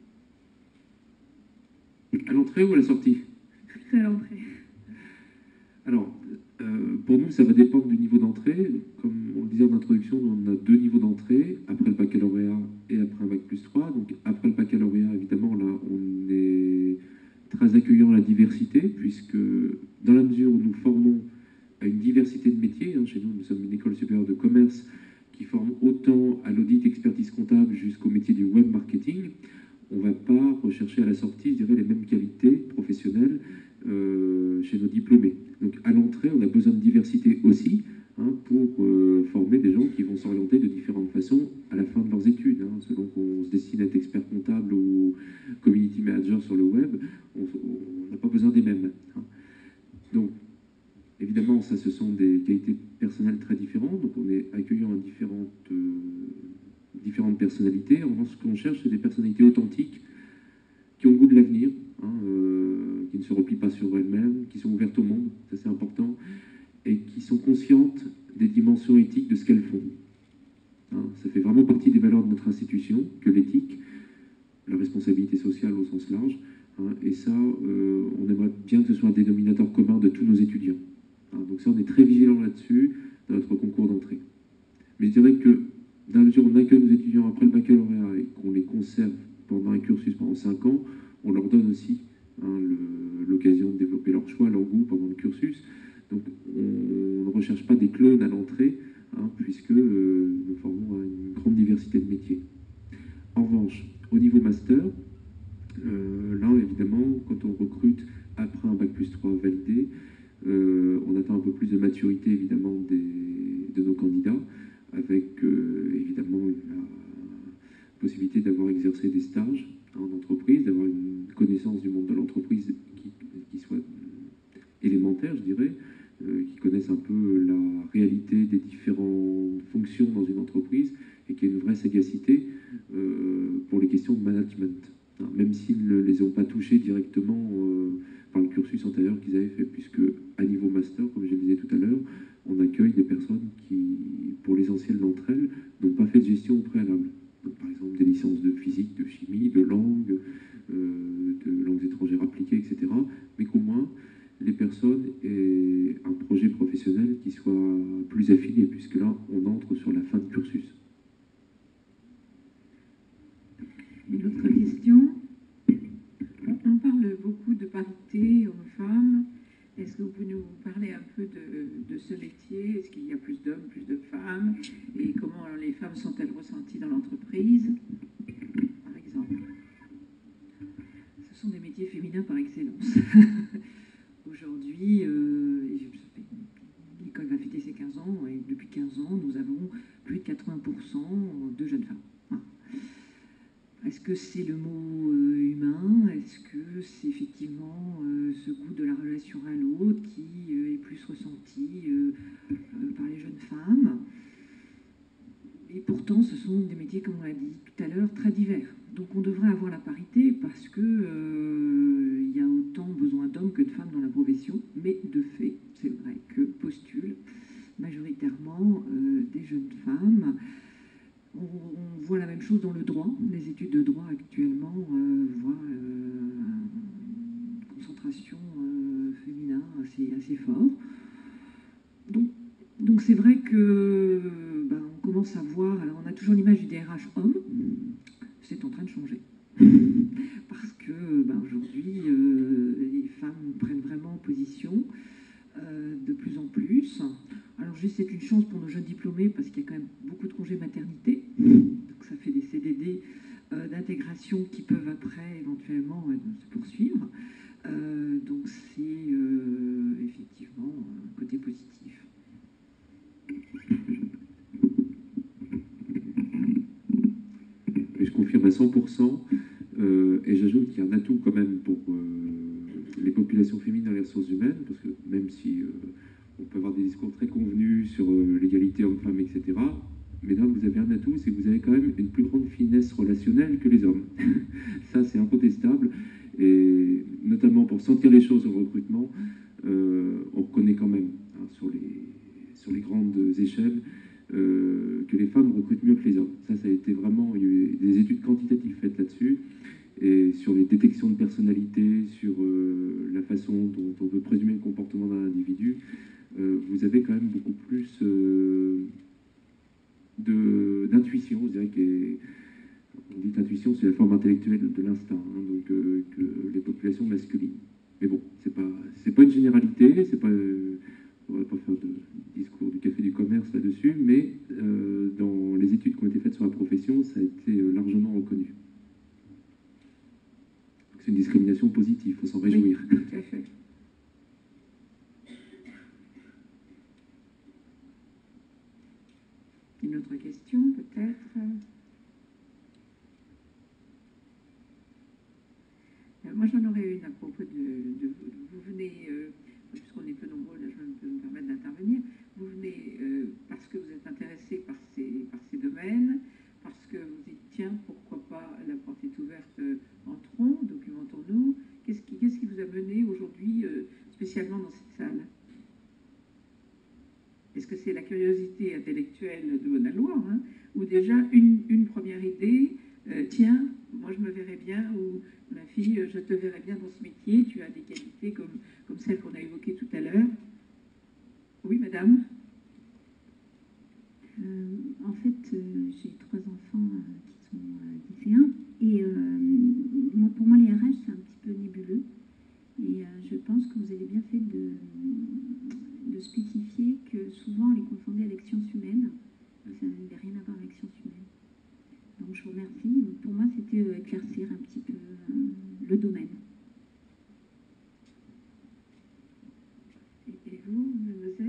À l'entrée ou à la sortie? Plutôt à l'entrée. Alors, euh, pour nous, ça va dépendre du niveau d'entrée. Comme on le disait en introduction, on a deux niveaux d'entrée, après le baccalauréat et après un bac plus trois. Donc, après le baccalauréat, évidemment, là, on est très accueillant à la diversité, puisque dans la mesure où nous formons à une diversité de métiers, hein, chez nous, nous sommes une école supérieure de commerce qui forme autant à l'audit expertise comptable jusqu'au métier du web marketing, on ne va pas rechercher à la sortie, je dirais, les mêmes qualités professionnelles euh, chez nos diplômés. Donc à l'entrée, on a besoin de diversité aussi, hein, pour euh, former des gens qui vont s'orienter de différentes façons à la fin de leurs études. Hein, selon qu'on se destine à être expert comptable ou community manager sur le web, on n'a pas besoin des mêmes. Hein. Donc, évidemment, ça, ce sont des qualités personnelles très différentes, donc on est accueillant à différentes, euh, différentes personnalités. En revanche, ce qu'on cherche, c'est des personnalités authentiques, qui ont le goût de l'avenir, hein, euh, qui ne se replient pas sur elles-mêmes, qui sont ouvertes au monde, ça c'est important, et qui sont conscientes des dimensions éthiques de ce qu'elles font. Hein, ça fait vraiment partie des valeurs de notre institution, que l'éthique, la responsabilité sociale au sens large, hein, et ça, euh, on aimerait bien que ce soit un dénominateur commun de tous nos étudiants. Hein, donc ça, on est très vigilant là-dessus dans notre concours d'entrée. Mais je dirais que, dans la mesure où on accueille nos étudiants après le baccalauréat et qu'on les conserve pendant un cursus pendant cinq ans, on leur donne aussi, hein, l'occasion de développer leur choix, leur goût pendant le cursus. Donc on ne recherche pas des clones à l'entrée, hein, puisque euh, nous formons une grande diversité de métiers. En revanche, au niveau master, euh, là évidemment, quand on recrute après un bac plus trois validé, euh, on attend un peu plus de maturité évidemment des, de nos candidats, avec euh, évidemment la possibilité d'avoir exercé des stages en entreprise, d'avoir une connaissance du monde de l'entreprise qui, qui soit élémentaire, je dirais, euh, qui connaissent un peu la réalité des différentes fonctions dans une entreprise et qui ait une vraie sagacité euh, pour les questions de management, hein, même s'ils ne les ont pas touchés directement euh, par le cursus antérieur qu'ils avaient fait, puisque à niveau master, comme je le disais tout à l'heure, on accueille des personnes qui, pour l'essentiel d'entre elles, n'ont pas fait de gestion au préalable. Donc, par exemple, des licences de physique, de chimie, de langue, euh, de langues étrangères appliquées, et cetera. Mais qu'au moins, les personnes aient un projet professionnel qui soit plus affiné, puisque là, on entre sur la fin de cursus. Une autre question. On parle beaucoup de parité hommes-femmes. Est-ce que vous pouvez nous parler un peu de, de ce métier? Est-ce qu'il y a plus d'hommes, plus de femmes? Et comment les femmes sont-elles ressenties dans l'entreprise, par exemple? Ce sont des métiers féminins par excellence. Aujourd'hui, euh, l'école va fêter ses quinze ans, et depuis quinze ans, nous avons plus de quatre-vingts pour cent de jeunes femmes. Ah. Est-ce que c'est le mot euh, humain? Est-ce que c'est effectivement euh, ce goût de la relation à l'autre qui euh, est plus ressenti euh, euh, par les jeunes femmes? Et pourtant, ce sont des métiers, comme on l'a dit tout à l'heure, très divers. Donc on devrait avoir la parité parce qu'il euh, y a autant besoin d'hommes que de femmes dans la profession. Mais de fait, c'est vrai que postulent majoritairement euh, des jeunes femmes. On, on voit la même chose dans le droit. Les études de droit actuellement euh, voient euh, une concentration euh, féminin assez, assez fort. Donc, donc c'est vrai que ben, on commence à voir. Alors on a toujours l'image du D R H homme. C'est en train de changer. Parce que ben, aujourd'hui, euh, les femmes prennent vraiment position euh, de plus en plus. Alors juste, c'est une chance pour nos jeunes diplômés parce qu'il y a quand même beaucoup de congés maternité. Donc ça fait des C D D euh, d'intégration qui peuvent après éventuellement euh, se poursuivre. Euh, donc c'est euh, effectivement un côté positif. Et je confirme à cent pour cent, euh, et j'ajoute qu'il y a un atout quand même pour euh, les populations féminines dans les ressources humaines, parce que même si euh, on peut avoir des discours très convenus sur euh, l'égalité homme-femme, et cetera, mesdames, vous avez un atout, c'est que vous avez quand même une plus grande finesse relationnelle que les hommes. Ça, c'est incontestable, et notamment pour sentir les choses au recrutement, euh, on reconnaît quand même, hein, sur, les, sur les grandes échelles, Euh, que les femmes recrutent mieux que les hommes. Ça, ça a été vraiment, il y a eu des études quantitatives faites là-dessus, et sur les détections de personnalité, sur euh, la façon dont on peut présumer le comportement d'un individu, euh, vous avez quand même beaucoup plus euh, d'intuition, je dirais qu'on dit intuition, c'est la forme intellectuelle de l'instinct, hein, donc euh, que les populations masculines. Mais bon, c'est pas, c'est pas une généralité, c'est pas... Euh, on ne va pas faire de discours du café du commerce là-dessus, mais euh, dans les études qui ont été faites sur la profession, ça a été euh, largement reconnu. discrimination positive, il faut s'en réjouir. Oui, tout à fait. Une autre question, peut-être? Euh, Moi, j'en aurais une à propos de... de- vous venez, euh, puisqu'on est peu nombreux, là, je peux me permettre d'intervenir, vous venez euh, parce que vous êtes intéressé par ces, par ces domaines, parce que vous dites, tiens, pourquoi pas, la porte est ouverte, euh, entrons, documentons-nous. Qu'est-ce qui, qu'est-ce qui vous a mené aujourd'hui, euh, spécialement dans cette salle? Est-ce que c'est la curiosité intellectuelle de Bonalois, hein, ou déjà une, une première idée, euh, tiens, moi je me verrais bien, ou ma fille, je te verrais bien dans ce métier, tu as des qualités comme, comme celles qu'on a évoquées tout à l'heure. Oui, madame? Euh, en fait, euh, j'ai trois enfants euh, qui sont euh, lycéens et euh, moi, pour moi, les R H, c'est un petit peu nébuleux. Et euh, je pense que vous avez bien fait de, de spécifier que souvent on les confondait avec sciences humaines. Ça n'avait rien à voir avec sciences humaines. Donc je vous remercie. Pour moi, c'était euh, éclaircir un petit peu euh, le domaine. Et, et vous, mademoiselle?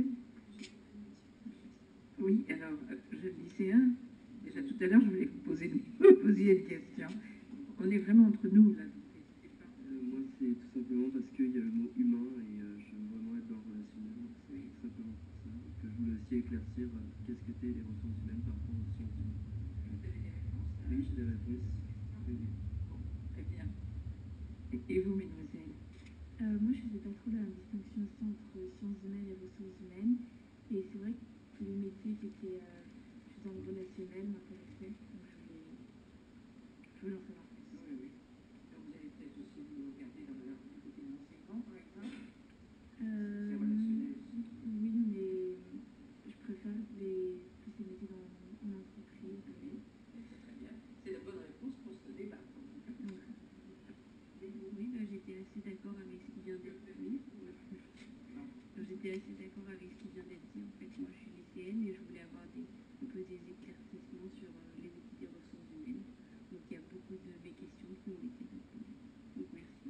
Oui, alors, euh, jeune lycéen, déjà tout à l'heure, je voulais vous poser une, vous posiez une question. On est vraiment entre nous, là. donc n'hésitez pas. Euh, moi, c'est tout simplement parce qu'il y a le mot humain et euh, je veux vraiment être dans le relationnel. Donc c'est tout simplement pour ça. Donc, euh, je voulais aussi éclaircir euh, qu'est-ce qu'étaient les ressources humaines par rapport aux sciences humaines. Vous avez des réponses? là? Oui, j'ai des réponses. Oui, oui. Bon, très bien. Et, et vous, mesdemoiselles? Euh, moi, je ne faisais pas trop la distinction aussi entre sciences humaines et ressources humaines. Et c'est vrai que les métiers qui étaient euh, plus dans le relationnel m'intéressaient. Donc, je voulais, je voulais en savoir plus. Oui, oui. Donc, vous allez peut-être aussi vous regarder dans le, du côté de l'enseignement, par exemple? Euh, C'est relationnel aussi. oui, mais je préfère les, plus les métiers dans, en entreprise. Oui, c'est très bien. C'est la bonne réponse pour ce débat. Oui, bah, j'étais assez d'accord avec ce qui vient d'être dit. J'étais assez d'accord avec ce qui vient d'être dit. En fait, moi, je suis lycéenne et je voulais avoir des, un peu des éclaircissements sur euh, les métiers des ressources humaines. Donc, il y a beaucoup de mes questions qui ont été répondues. Donc, merci.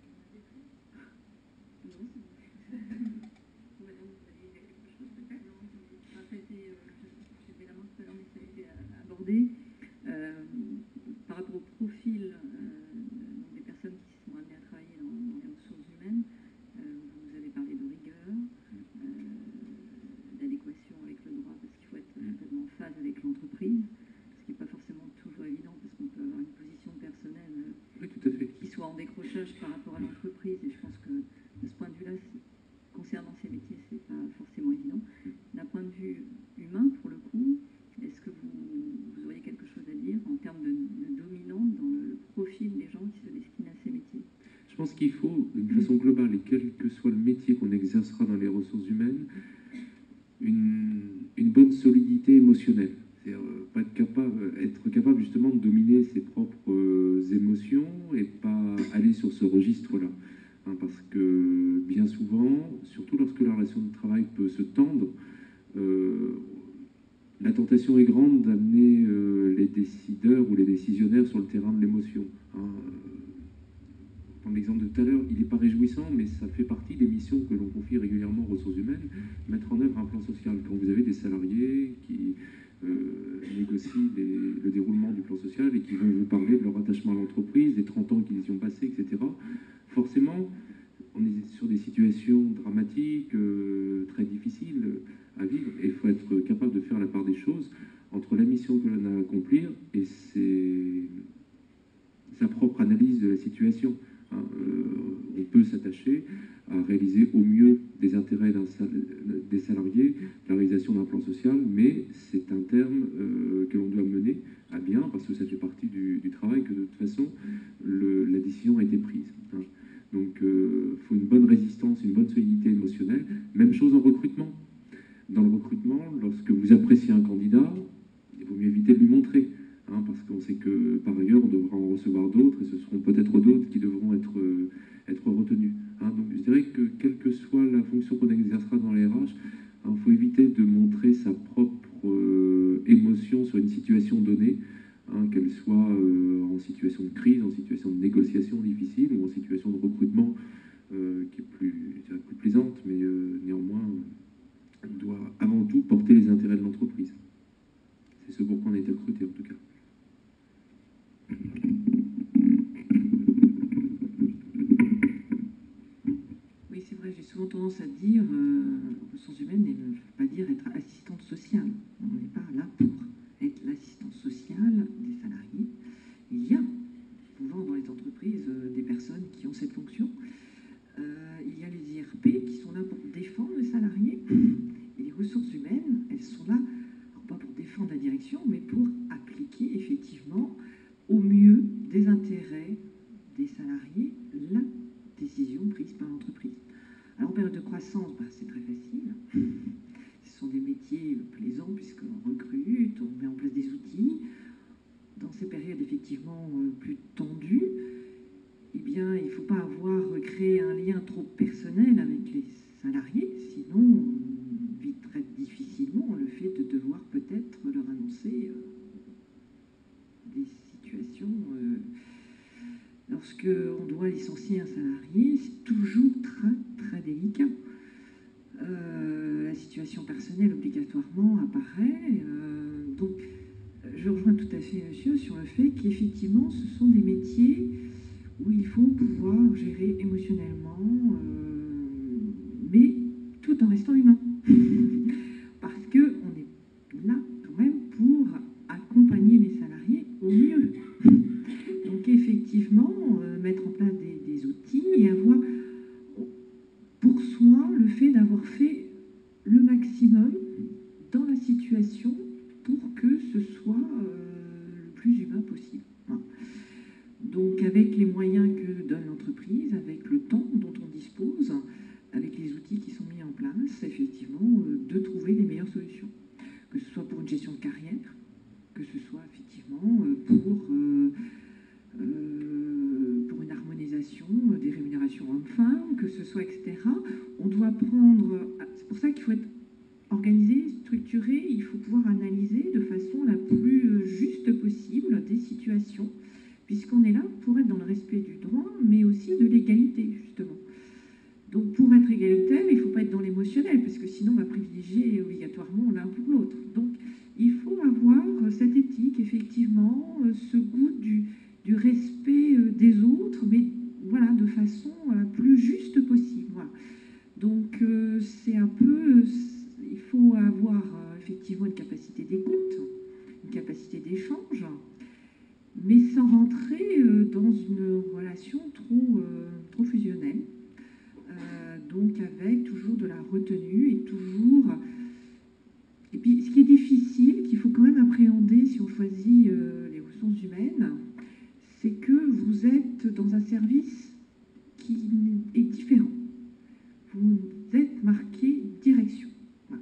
Non, c'est bon. Madame, vous aviez quelque chose peut-être? En fait, euh, j'avais la main tout à l'heure, mais ça a été euh, abordé. Euh, par rapport au profil euh, donc des personnes qui sont amenées à travailler dans, dans les ressources humaines, euh, vous avez parlé de rigueur, euh, d'adéquation avec le droit, parce qu'il faut être complètement en phase avec l'entreprise, ce qui n'est pas forcément toujours évident, parce qu'on peut avoir une position personnelle euh, Oui, tout à fait. qui soit en décrochage par rapport à l'entreprise, et je pense que de ce point de vue-là, c'est- concernant ces métiers, c'est pas forcément évident. D'un point de vue humain, pour le coup, est-ce que vous, vous auriez quelque chose à dire en termes de, de dominante dans le, le profil des gens qui se destinent à ces métiers? Je pense qu'il faut, d'une façon globale, et quel que soit le métier qu'on exercera dans les ressources humaines, une, une bonne solidité émotionnelle. C'est-à-dire euh, pas être capable, être capable justement de dominer ses propres euh, émotions et pas aller sur ce registre-là. Hein, parce que bien souvent, surtout lorsque la relation de travail peut se tendre, euh, la tentation est grande d'amener euh, les décideurs ou les décisionnaires sur le terrain de l'émotion. Hein. Pour l'exemple de tout à l'heure, il n'est pas réjouissant, mais ça fait partie des missions que l'on confie régulièrement aux ressources humaines, mettre en œuvre un plan social. Quand vous avez des salariés qui euh, négocient les, le déroulement du plan social et qui vont vous parler de leur attachement à l'entreprise, des trente ans qu'ils y ont passés, et cetera, forcément, on est sur des situations dramatiques, euh, très difficiles à vivre, et il faut être capable de faire la part des choses entre la mission que l'on a à accomplir et ses, sa propre analyse de la situation. Hein, euh, on peut s'attacher à réaliser au mieux des intérêts d'un sal- des salariés, la réalisation d'un plan social, mais c'est un terme euh, que l'on doit mener à bien, parce que ça fait partie du, du travail, que de toute façon, le, la décision a été prise. Hein. Donc, il euh, faut une bonne résistance, une bonne solidité émotionnelle. Même chose en recrutement. Dans le recrutement, lorsque vous appréciez un candidat, il vaut mieux éviter de lui montrer. Hein, parce qu'on sait que, par ailleurs, on devra en recevoir d'autres, et ce seront peut-être d'autres qui devront être, euh, être retenus. Hein, donc, je dirais que, quelle que soit la fonction qu'on exercera dans les R H, il hein, faut éviter de montrer sa propre euh, émotion sur une situation donnée, hein, qu'elle soit euh, en situation de crise, en situation de négociation difficile, où on souvent tendance à dire, euh, ressources humaines, et ne faut pas dire être assistante sociale. On n'est pas là pour être l'assistante sociale des salariés. Il y a souvent dans les entreprises euh, des personnes qui ont cette fonction. Euh, il y a les I R P qui sont là pour défendre les salariés. Et les ressources humaines, elles sont là, alors pas pour défendre la direction, mais pour appliquer effectivement au mieux des intérêts des salariés la décision prise par l'entreprise. Alors en période de croissance, bah, c'est très facile. Ce sont des métiers plaisants puisqu'on recrute, on met en place des outils. Dans ces périodes effectivement plus tendues, eh bien, il ne faut pas avoir créé un lien trop personnel avec les salariés, sinon on vit très difficilement le fait de devoir peut-être leur annoncer euh, des situations. Euh, lorsque on doit licencier un salarié, c'est toujours très très délicat. Euh, la situation personnelle obligatoirement apparaît. Euh, donc, je rejoins tout à fait monsieur sur le fait qu'effectivement, ce sont des métiers où il faut pouvoir gérer émotionnellement, euh, mais tout en restant humain. Parce qu'on est là quand même pour accompagner les salariés au mieux. Donc effectivement, euh, mettre en place des, des outils et avoir pour soi le fait d'avoir fait le maximum dans la situation pour que ce soit euh, le plus humain possible. Voilà. Donc avec les moyens que donne l'entreprise, avec le temps dont on dispose, avec les outils qui sont mis en place, effectivement, euh, de trouver les meilleures solutions. Que ce soit pour une gestion de carrière, que ce soit effectivement euh, pour, euh, euh, pour une harmonisation des rémunérations hommes-femmes, que ce soit, et cetera. On doit prendre... C'est pour ça qu'il faut être organisé, structuré, il faut pouvoir analyser de façon la plus juste possible des situations, puisqu'on est là pour être dans le respect du droit, mais aussi de l'égalité, justement. Donc, pour être égalitaire, il ne faut pas être dans l'émotionnel, parce que sinon, on va privilégier obligatoirement l'un pour l'autre. Donc, il faut avoir cette éthique, effectivement, ce goût du, du respect des autres, mais voilà, de façon la plus juste possible. Voilà. Donc, euh, c'est un peu... Il faut avoir euh, effectivement une capacité d'écoute, une capacité d'échange, mais sans rentrer euh, dans une relation trop, euh, trop fusionnelle. Euh, donc avec toujours de la retenue et toujours... Et puis ce qui est difficile, qu'il faut quand même appréhender si on choisit euh, les ressources humaines, c'est que vous êtes dans un service qui est différent. Vous êtes marqué direction. Voilà.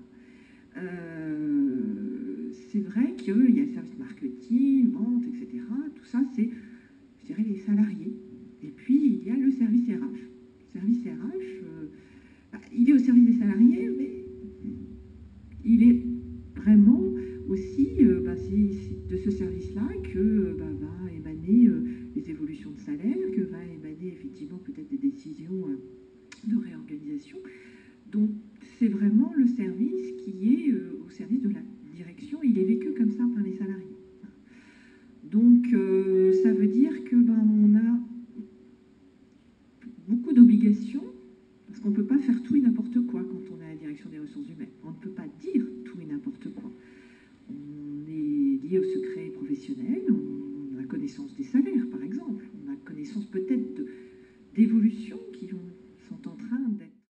Euh, c'est vrai qu'il y a le service marketing, vente, et cetera. Tout ça, c'est, je dirais, les salariés. Et puis, il y a le service R H. Le service R H, euh, bah, il est au service des salariés, mais il est vraiment aussi euh, bah, c'est, c'est de ce service-là que bah, va émaner euh, les évolutions de salaire, que va émaner effectivement peut-être des décisions euh, de réorganisation. Donc, c'est vraiment le service qui est euh, au service de la direction. Il est vécu comme ça par les salariés. Donc, euh, ça veut dire que ben, on a beaucoup d'obligations, parce qu'on ne peut pas faire tout et n'importe quoi quand on est à la direction des ressources humaines. On ne peut pas dire tout et n'importe quoi. On est lié au secret professionnel, on a connaissance des salaires, par exemple. On a connaissance peut-être de, d'évolutions qui ont, sont en train d'être